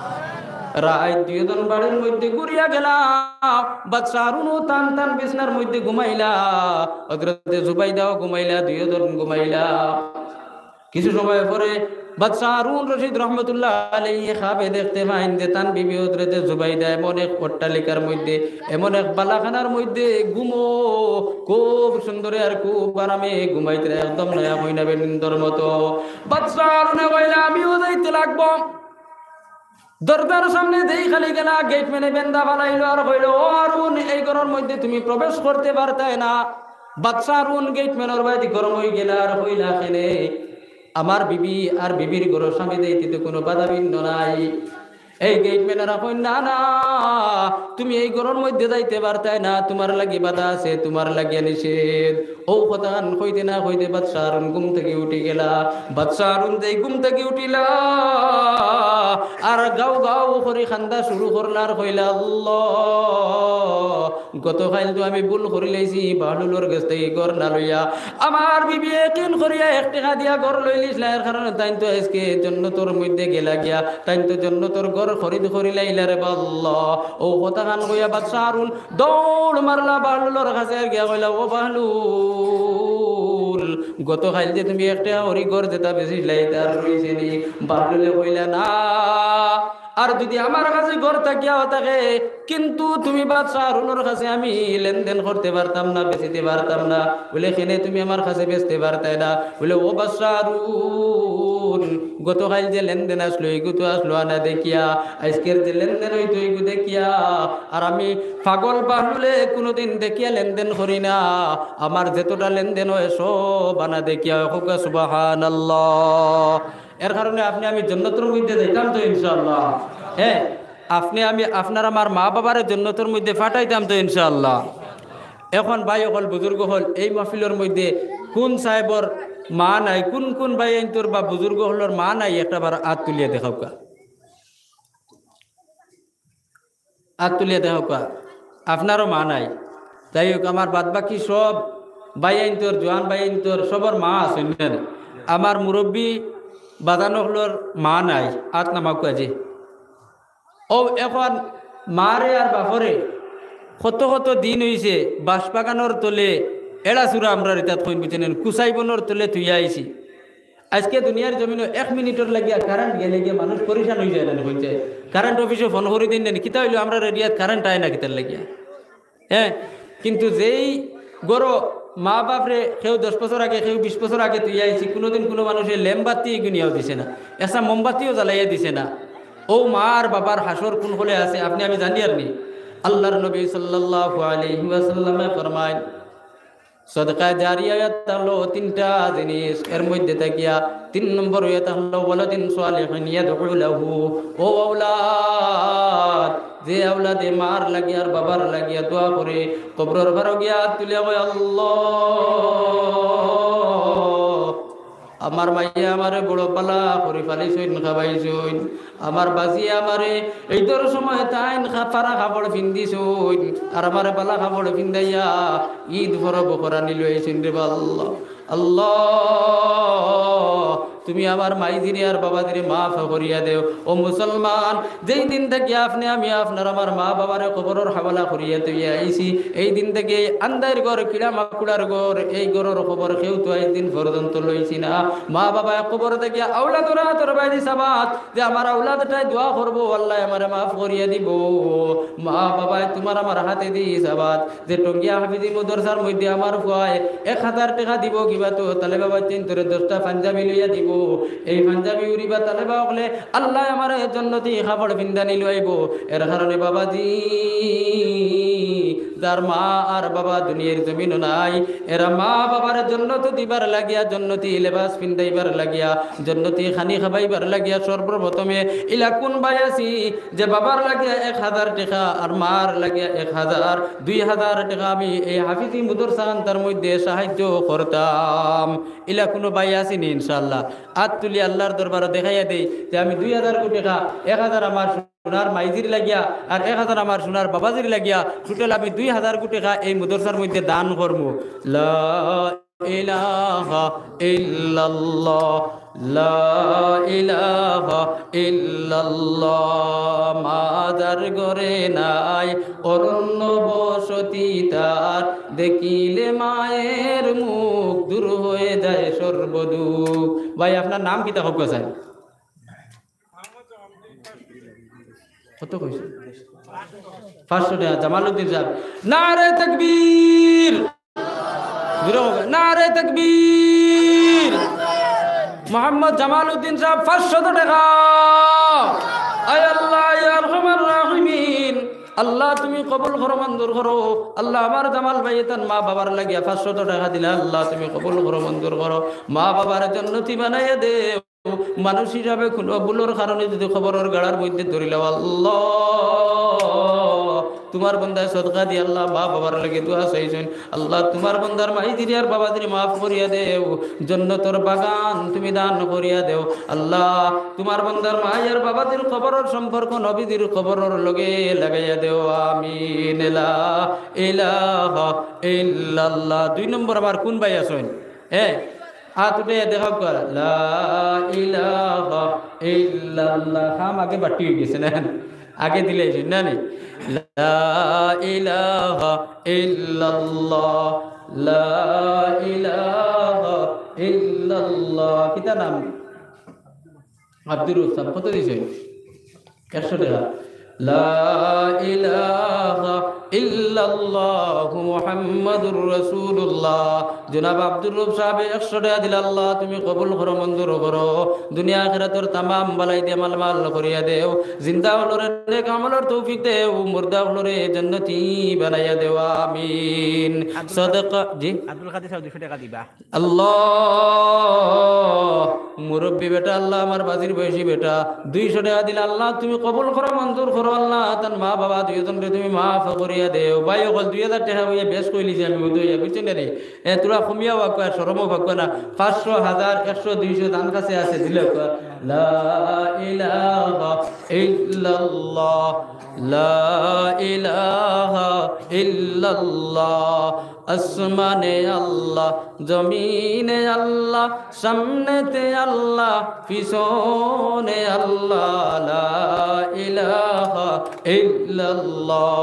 রাত 2জন বাড়ির মধ্যে ঘুরিয়া গেলা, বাদশাহ হারুনও টান টান বিছনার মধ্যে ঘুমাইলা, হযরতে জুবাইদাও ঘুমাইলা, 2জন ঘুমাইলা। কিছু সময় পরে বাদশাহ হারুন রশিদ রহমতুল্লাহ আলাইহি খাবে দেখতে পাইন যে তান বিবি হযরতে জুবাইদা এমন এক অট্টালিকার মধ্যে, এমন এক বালাখানার মধ্যে ঘুমো খুব সুন্দর আর খুব আরামে ঘুমাইতে, একদম নয়া হইনাবে নিন্দর মতো। বাদশাহ হারুনে কইলা আমিও যাইতে লাগবো। দরজার সামনে যেই খালি গেলা, গেট মেনে বেন্দা বানাইলো আর কইল, ও হারুন এই ঘরের মধ্যে তুমি প্রবেশ করতে পারতাই না। বাদশাহ হারুন গেট মেনের বাইরে গরম হয়ে গেলা আর কইলা, কেনে আমার বিবি আর বিবির ঘরের সামনে যাইতে কোনো বাধা বিঘ্ন নাই। এই গেট মেনেরা কই, না না তুমি এই ঘরের মধ্যে যাইতে পারতাই না, তোমার লাগি বাধা আছে, তোমার লাগিয়া নিষেধ। ও কথা কইতে না কইতে বাদশাহ হারুন ঘুম থেকে উঠে গেলা। বাদশাহ হারুন যেই ঘুম থেকে উঠিলা আর গাও গাও করে খান্দা শুরু করলার কইলা, আল্লাহ গতকাল তো আমি ভুল করে লাইছি, বাহলুলের কাছ থেকে ঘর না লইয়া আমার বিবি একিন করিয়া 1 টাকা দিয়া ঘর লইলিস, এর কারণে তাই তো আজকে জান্নাতের মধ্যে গেলা গিয়া, তাই তো জান্নাতের ঘর খরিদ করি লাইলা রে আল্লাহ। ও কথা কান কইয়া বাদশাহ হারুন দৌড় মারলা বাহলুলের কাছে আর গিয়া কইলা, ও বাহলুল গতকাল যে তুমি 1 টাকা হরি ঘর যেটা বেশি লাইতে আর রইছে নি। বাহলুলে কইলা, না আর যদি আমার কাছে ঘর থাকিয়াও থাকে কিন্তু তুমি বাদশাহ হারুনের কাছে আমি লেনদেন করতে পারতাম না, বেচতে পারতাম না। বলে কেনে তুমি আমার কাছে বেচতে পারতাই না? বলে ও বাদশাহ হারুন গতকাল যে লেনদেন আসলো এইগু তো আসলো আনা দেখিয়া, আজকের যে লেনদেন হইতো এইগু দেখিয়া, আর আমি পাগল বাহলুলে কোনোদিন দেখিয়া লেনদেন করি না, আমার যেতটা লেনদেন হয় সব আনা দেখিয়া। সুবহানাল্লাহ। এর কারণে আপনি আমি জান্নাতের মধ্যে যাইতাম তো ইনশাআল্লাহ। হ্যাঁ, আপনি আমি আপনার আমার মা বাবার জান্নাতের মধ্যে ফাটাইতাম তো ইনশাআল্লাহ। এখন ভাই হল বুজুর্গ হল এই মাহফিলের মধ্যে কোন সাহেবর মা নাই, কোন কোন ভাই আইনতোর বা বুজুর্গ হলর মা নাই, একটা বার হাত তুলিয়া দেখাও কা, হাত তুলিয়া দেখাও কা আপনারও মা নাই। যাই হোক, আমার বাদ বাকি সব ভাই আইনতোর, জোয়ান ভাই আইনতোর সবর মা আছেন। আমার মুরব্বী বাদানো হলোর মা নাই, হাত নামাও কাজে। ও এখন মারে আর বাপরে কত কত দিন হইছে বাঁশবাগানোর তলে এড়া চূড়া আমরা রিতাত কইন বুঝেন কুসাই বনোর তলে থুইয়া আইছি। আজকে দুনিয়ার জমিনে 1 মিনিটের লাগিয়া কারেন্ট গেলে গিয়ে মানুষ পরিশান হয়ে যায় না হইছে কারেন্ট অফিসে ফোন করে দিন না কিতা হইলো আমরা রেডিয়াত কারেন্ট আয় না কিতার লাগিয়া হ্যাঁ কিন্তু যেই গরো মা বাপরে কেউ 10 বছর আগে কেউ 20 বছর আগে তুই আইছি কোনোদিন কোনো মানুষের ল্যাম্বাতি গুনিয়াও দিছে না এসা মোমবাতিও জ্বালাইয়া দিছে না ও মার বাবার হাসর কোন হলে আছে আপনি আমি জানি আর নি আল্লাহর নবী সাল্লাল্লাহু আলাইহি ওয়াসাল্লামে ফরমায় সদকা জারিয়া হলো 3টা জিনিস এর মধ্যে থাকিয়া 3 নম্বর এটা হলো ওয়ালাদিন সালিহিন ইয়াদউ লাহু ও আওলাদ যে আওলাদে মার লাগিয়া আর বাবার লাগিয়া দোয়া করে কবরের ঘরে গিয়া তুলে কয় আল্লাহ আমার মাইয়া আমারে বড় পালা করে ফালিছইন খাবাইছইন আমার বাজি আমারে এই তোর সময় তাইন ফারা কাপড় পিন্দিছইন আর আমারে পালা কাপড় পিন্দাইয়া ঈদ পরব করা নিল আইছেন রে আল্লাহ আল্লাহ তুমি আমার মাইদিরে আর বাবাদিরে মাফ করিয়া দেও ও মুসলমান যেই দিন থেকে আপনি আমি আপনার আমার মা বাবারে কবরের হাওয়ালা করিয়া তুইয়া আইছি এই দিন থেকে আন্দার ঘর কিড়া মাকুড়ার ঘর এই ঘরের খবর কেউ তো একদিন পর্যন্ত লইছি না মা বাবা কবর থেকে আওলাদরা তোর বাইদি সাবাত যে আমার আওলাদটাই দোয়া করবো আল্লাহ আমারে মাফ করিয়া দিব মা বাবা তোমার আমার হাতে দিই সাবাত যে টঙ্গিয়া হাফিজি মাদ্রাসার মধ্যে আমার ফুয়ায় 1000 টাকা দিব কিবা তো তাহলে বাবা চিন তোরে 10টা পাঞ্জাবি লইয়া দিব এই পাঞ্জাবি উড়িবা তাহলে বাবা বলে আল্লাহ আমার জান্নাতি খাবার বিন্দানি লইব এর কারণে বাবাজি যার মা আর বাবা দুনিয়ার জমিন নাই এরা মা বাবার জান্নাত দিবার লাগিয়া জান্নাতি লেবাস পিন্দাইবার লাগিয়া জান্নাতি খানি খাবাইবার লাগিয়া সর্বপ্রথমে ইলা কোন বায়াসি যে বাবার লাগিয়া 1000 টাকা আর মার লাগিয়া 1000 2000 টাকা আমি এই হাফিজি মাদ্রাসা তার মধ্যে সাহায্য করতাম ইলা কোন বায়াসি নি ইনশাআল্লাহ আত তুলি আল্লাহর দরবারে দেখাইয়া দেই যে আমি 2000 টাকা 1000 আমার সোনার মাইজির লাগিয়া আর 1000 আমার সোনার বাবাজির লাগিয়া টোটাল আমি 2000 টাকা এই মাদ্রাসার মধ্যে দান করব লা ইলাহা ইল্লাল্লাহ লা ইলাহা ইল্লাল্লাহ মাদার গরে নাই অরণ্য বসতি তার দেখিলে মায়ের মুখ দূর হয়ে যায় সর্বদুঃখ ভাই আপনার নাম কি তা হোক স্যার কত কইছে 500 টাকা জামালউদ্দিন সাহেব নারে তাকবীর নারে তাকবীর মোহাম্মদ জামালউদ্দিন সাহেব 500 টাকা আয় আল্লাহ ইয়া আরহামার রাহিমিন আল্লাহ তুমি কবুল করো মঞ্জুর করো আল্লাহ আমার জামাল ভাই তার মা বাবার লাগিয়া 500 টাকা দিলে আল্লাহ তুমি কবুল করো মঞ্জুর করো মা বাবার জান্নাতি বানাইয়া দেও মানুষ হিসাবে কোনো ভুলের কারণে যদি খবরের গাড়ার মধ্যে ধরিল আল্লাহ তোমার বন্দায় সদকা দিয়ে আল্লাহ মা বাবার লাগে দোয়া চাইছেন আল্লাহ তোমার বন্দার মাইদিরি আর বাবাদিরি মাফ করিয়া দেও জান্নাতের বাগান তুমি দান করিয়া দেও আল্লাহ তোমার বন্দার মাই আর বাবাদির খবরের সম্পর্ক নবীদের খবরের লগে লাগাইয়া দেও আমিন লা ইলাহা ইল্লাল্লাহ 2 নম্বর আবার কোন ভাই আছেন হাত উঠে দেখা কর লা ইলাহা ইল্লাল্লাহ খাম আগে বাটি হয়ে গেছে না আগে দিলে না নি লা ইলাহা ইল্লাল্লাহ লা ইলাহা ইল্লাল্লাহ কিতা নাম আব্দুর রহমান কত দিছে 100 টাকা লা ইলাহা ইল্লাল্লাহু মুহাম্মাদুর রাসূলুল্লাহ জনাব আব্দুর রব সাহেব 100 টাকা দিল আল্লাহ তুমি কবুল করো মঞ্জুর করো দুনিয়া আখিরাতের तमाम বালাই দিয়ে মাল করিয়া দেও জিন্দা হলরে নেক আমলের তৌফিক দেও মুর্দা হলরে জান্নাতি বানাইয়া দেও আমিন সাদাকা জি আব্দুল কাদের সাহেব 200 টাকা দিবা আল্লাহ মুরব্বি বেটা আল্লাহ আমার বাজির বয়সী বেটা 200 টাকা দিল আল্লাহ তুমি কবুল করো মঞ্জুর করো আল্লাহ তার মা বাবা দুইজনকে তুমি মাফ করিয়া দেও ভাই ওগল 2000 টাকা হইয়া বেশ কইলিছি আমি উদয় বুঝছেন রে তোরা কমিয়া বাক শরমও বাক না 500 1000 100 200 দান কাছে আছে দিলে লা ইলাহা ইল্লাল্লাহ লা ইলাহা ইল্লাল্লাহ আসমানে আল্লাহ জমিনে আল্লাহ সামনেতে আল্লাহ পিছনে আল্লাহ লা ইলাহা ইল্লাল্লাহ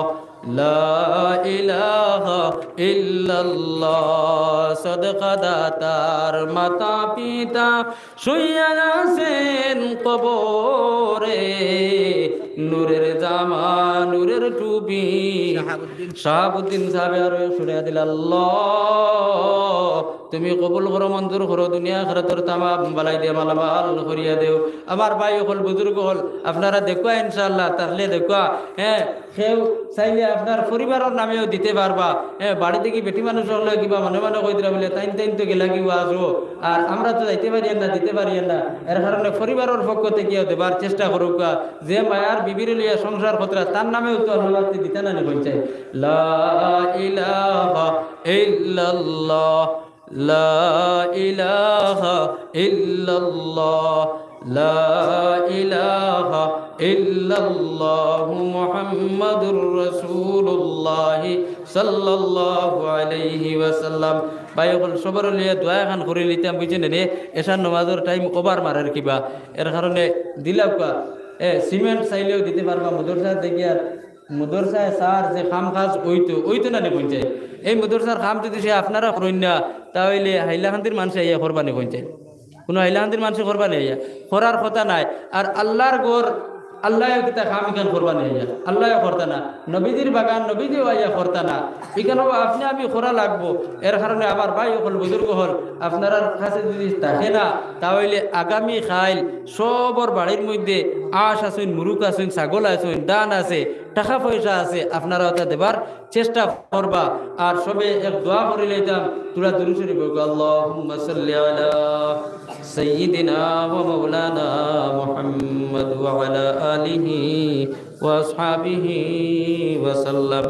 লা ইলাহা ইল্লাল্লাহ। সদকা দাতার মাতা পিতা শুইয়া আছেন কবরে, নূরের জামা নূরের টুপি শাহাবুদ্দিন সাহেব আর শুনে দিল আল্লাহ তুমি কবুল করো, মঞ্জুর করো, দুনিয়া আখিরাতের তামাম বালাই দিয়ে মালামাল করিয়া দেও। আমার ভাই হল, বুজুর্গ হল, আপনারা দেখুয়া ইনশাআল্লাহ, তাহলে দেখুয়া সেও চাইলে আপনার পরিবারের নামেও দিতে পারবা। বাড়ি থেকে বেটি মানুষ হলে কিবা মনে মনে কই দিলা বলে তাইন তাইন তো গেলা কিবা আসবো, আর আমরা তো যাইতে পারি না, দিতে পারি না। এর কারণে পরিবারের পক্ষ থেকেও দেবার চেষ্টা করুক। যে মায়ার বিবির লিয়া সংসার খতরা তার নামেও তো আল্লাহ দিতে না কইছে। লা ইলাহা ইল্লাল্লাহ, লা ইলাহা ইল্লাল্লাহ, লা ইলাহা ইল্লাল্লাহু মুহাম্মাদুর রাসূলুল্লাহ সাল্লাল্লাহু আলাইহি ওয়াসাল্লাম। ভাই সকল সবার লিয়ে দোয়া খান করে লিতাম, বুঝছেন নে? এশার নামাজের টাইম ওভার মারার কিবা, এর কারণে দিলাম কা সিমেন্ট চাইলেও দিতে পারবা। মদরসা দেখি আর মদরসায় সার যে খাম খাজ ওইতো না পৌঁছে। এই মদরসার খাম যদি সে আপনারা করেন না, তাহলে হাইলাকান্দির মানুষে ইয়া করবানি পৌঁছে, কোনো হাইলাকান্দির মানুষে করবানি ইয়া করার কথা নাই। আর আল্লাহর গড় আল্লাহ কিতা খাম ইখান করবানি ইয়া আল্লাহ করতা না, নবীজির বাগান নবীজিও ইয়া করতা না, এখানেও আপনি আমি করা লাগবো। এর কারণে আমার ভাই হল, বুজুর্গ হল, আপনার কাছে যদি থাকে না, তাহলে আগামী খাইল সবর বাড়ির মধ্যে আঁশ আছেন, মুরুক আছেন, ছাগল আছেন, দান আছে, টাকা পয়সা আছে, আপনারা ওটা দেবার চেষ্টা করবা। আর সবে এক দোয়া করে লইতাম, তোরা দুরূদ শরীফ পড়ো। আল্লাহুম্মা সাল্লি আলা সাইয়্যিদিনা ওয়া মাওলানা মুহাম্মদ ওয়া আলা আলিহি ওয়া আসহাবিহি ওয়া সাল্লাম।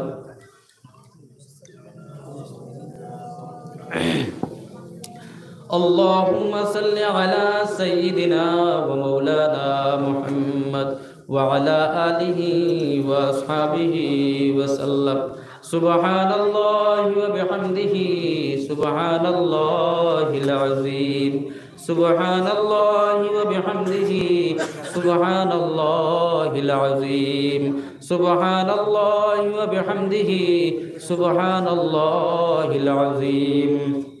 اللهم صل على سيدنا ومولانا محمد وعلى آله وأصحابه وسلم. سبحان الله وبحمده سبحان الله العظيم. سبحان الله وبحمده سبحان الله العظيم. سبحان الله وبحمده سبحان الله العظيم.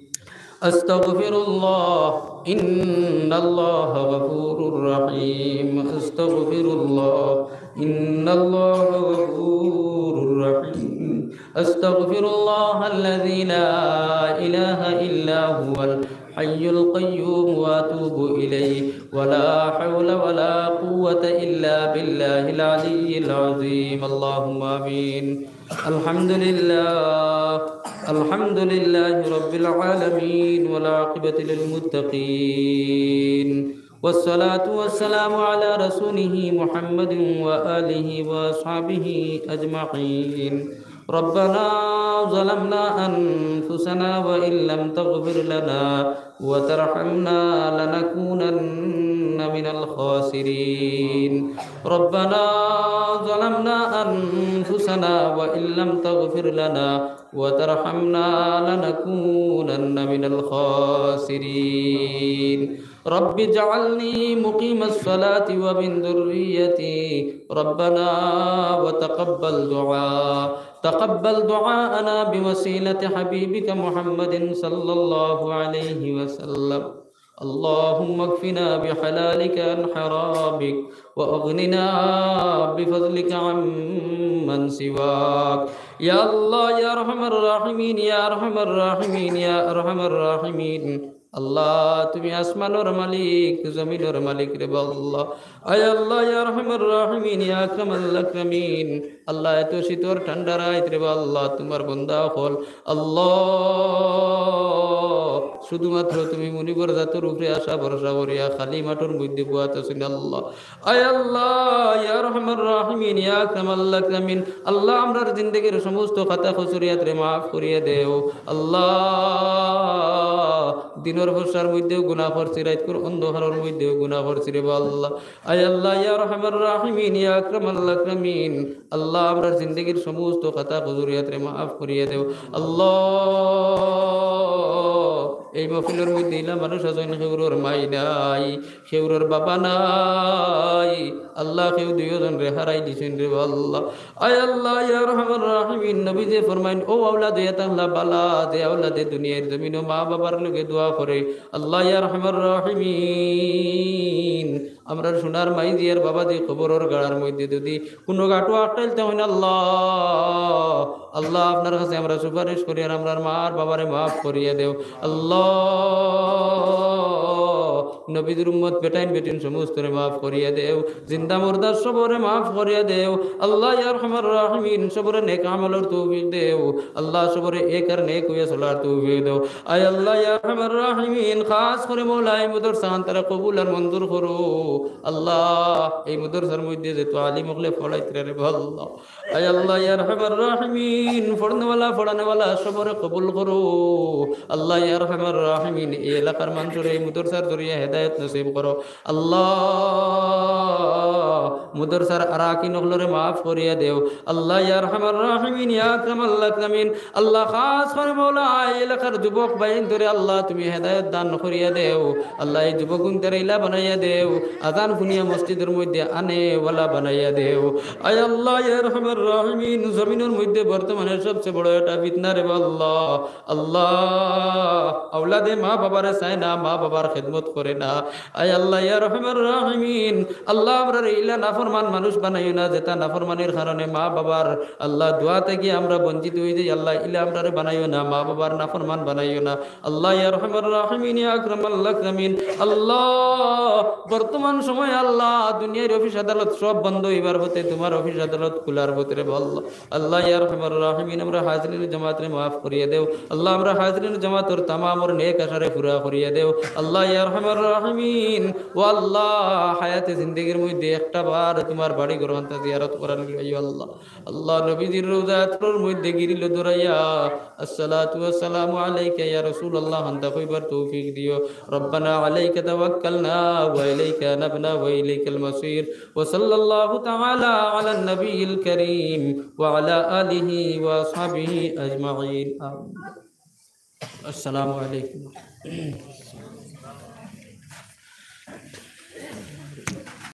أستغفر الله إن الله غفور رحيم. أستغفر الله إن الله غفور رحيم. أستغفر الله الذي لا إله إلا هو الحي القيوم وأتوب إليه ولا حول ولا قوة إلا بالله العلي العظيم. اللهم آمين. الحمد لله الحمد لله رب العالمين والعاقبة للمتقين والصلاة والسلام على رسوله محمد وآله وأصحابه أجمعين. ربنا ظلمنا أنفسنا وإن لم تغفر لنا وترحمنا لنكونن من الخاسرين. ربنا ظلمنا أنفسنا وإن لم تغفر لنا وترحمنا لنكونن من الخاسرين. رب اجعلني مقيم الصلاة ومن ذريتي ربنا وتقبل دعاء. تقبل دعاءنا بوسيلة حبيبك محمد صلى الله عليه وسلم. اللهم اكفنا بحلالك عن حرامك وأغننا بفضلك عمن سواك. يا الله يا أرحم الراحمين يا أرحم الراحمين يا أرحم الراحمين. আল্লাহ তুমি আসমানের মালিক, জমিনের মালিক রে আল্লাহ। আয় আল্লাহ ইয়া আরহামার রাহিমিন ইয়া আকরামাল আকরামিন। আল্লাহ এত শীতর ঠান্ডা রাত রে আল্লাহ, তোমার বান্দা হল আল্লাহ, শুধুমাত্র তুমি মুনিবর জাতের উপরে আশা ভরসা করিয়া খালি মাঠের মধ্যে বুয়াতেছেন আল্লাহ। আয় আল্লাহ ইয়া আরহামার রাহিমিন ইয়া আকরামাল আকরামিন। আল্লাহ আমরার জিন্দেগির সমস্ত খাতা খুসুরিয়াত রে মাফ করিয়ে দেও আল্লাহ। দিনের বর্ষার মধ্যেও গুনাহ করছি, রাতের অন্ধকারের মধ্যেও গুনাহ করছি রে আল্লাহ। আয় আল্লাহ ইয়া আরহামার রাহিমিন ইয়া আকরামাল আকরামিন। আল্লাহ আমরার জিন্দেগির সমস্ত খাতা খুসুরিয়াত রে মাফ করিয়ে দেও আল্লাহ। এই মহফিলের মধ্যে ইলা মানুষ আছেন সেউরোর মাই নাই, সেউরোর বাবা নাই, আল্লাহ কেউ দুইজন রে হারাই দিছেন রে আল্লাহ। আয় আল্লাহ ইয়া রহমান রাহিমিন, নবী যে ফরমাইন ও আওলাদে আল্লাহ বালা দে আওলাদে দুনিয়ার জমিন ও মা বাবার লগে দোয়া করে। আল্লাহ ইয়া রহমান রাহিমিন, আমরা সোনার মাই দিয়ার বাবা দিয়ে খবরের গাড়ার মধ্যে যদি কোনো গাটু আটকাইতে হয় না আল্লাহ, আল্লাহ আপনার কাছে আমরা সুপারিশ করি আর আমরা মার বাবারে মাফ করিয়া দেও আল্লাহ। নবীদের উম্মত বেটাইন বেটিন সমস্তরে মাফ করিয়া দেও, জিন্দা মুর্দার সবরে মাফ করিয়া দেও আল্লাহ ইয়া রহমান রাহিমিন। সবরে নেক আমলের তৌফিক দেও আল্লাহ, সবরে এক আর নেক হইয়া চলার তৌফিক দেও। আয় আল্লাহ ইয়া রহমান রাহিমিন, খাস করে মৌলাই মাদ্রাসান তারা কবুল আর মঞ্জুর করো আল্লাহ। এই মাদ্রাসার মধ্যে যে তো আলিম হলে পড়াইতে রে আল্লাহ। আয় আল্লাহ ইয়া রহমান রাহিমিন, পড়নেওয়ালা পড়ানেওয়ালা সবরে কবুল করো আল্লাহ ইয়া রহমান রাহিমিন। এই এলাকার মানুষের এই মাদ্রাসার জরিয়া হেদায়েত নসিব করো আল্লাহ। মাদ্রাসার আরাকিন হলরে মাফ করিয়া দেও আল্লাহ ইয়া রহমান রাহিমিন ইয়া আকরামাল আকরামিন। আল্লাহ খাস করে মওলা এই এলাকার যুবক ভাইন ধরে আল্লাহ তুমি হেদায়েত দান করিয়া দেও আল্লাহ। এই যুবকুন তারা ইলা বানাইয়া দেও, আজান শুনিয়া মসজিদের মধ্যে আনে ওয়ালা বানাইয়া দেও। আয় আল্লাহ ইয়া রহমান রাহিমিন, জমিনের মধ্যে বর্তমানে সবচেয়ে বড় একটা ফিতনা রে আল্লাহ। আল্লাহ আওলাদে মা বাবারে চায় না, মা বাবার খেদমত করে না। আয় আল্লাহ ইয়া রহমান রাহিমিন, আল্লাহ আমরা ইলা নাফরমান মানুষ বানাইও না, যেটা নাফরমানের কারণে মা বাবার আল্লাহ দোয়া থেকে আমরা বঞ্চিত হয়ে যাই। আল্লাহ ইলা আমরা বানাইও না, মা বাবার নাফরমান বানাইও না আল্লাহ ইয়া রহমান রাহিমিন ইয়া আকরামাল আকরামিন। আল্লাহ বর্তমান সময় আল্লাহ দুনিয়ার অফিস আদালত সব বন্ধ হইবার হতে তোমার অফিস আদালত খোলার হতে রে আল্লাহ। আল্লাহ ইয়া রহমান রাহিমিন, আমরা হাজরিন জামাতরে মাফ করিয়ে দেও আল্লাহ। আমরা হাজরিন জামাতর তামামর নেক আশারে পুরা করিয়ে দেও আল্লাহ ইয়া রহমান রাহিমিন। ও আল্লাহ হায়াতে জিন্দেগির মধ্যে একটা বার তোমার বাড়ি গ্রহণতা জিয়ারত করার লইও আল্লাহ। আল্লাহ নবীজির রওজার মধ্যে গিরিল দরাইয়া আসসালাতু ওয়াসসালামু আলাইকা ইয়া রাসূলুল্লাহ আনতা কইবার তৌফিক দিও। রব্বানা আলাইকা তাওয়াক্কালনা ওয়া ইলাইকা আনাবনা ওয়া ইলাইকাল মাসির। ওয়া সাল্লাল্লাহু তাআলা আলান নবিয়িল কারীম ওয়া আলা আলিহি ওয়া আসহাবিহি আজমাইন। আসসালামু আলাইকুম।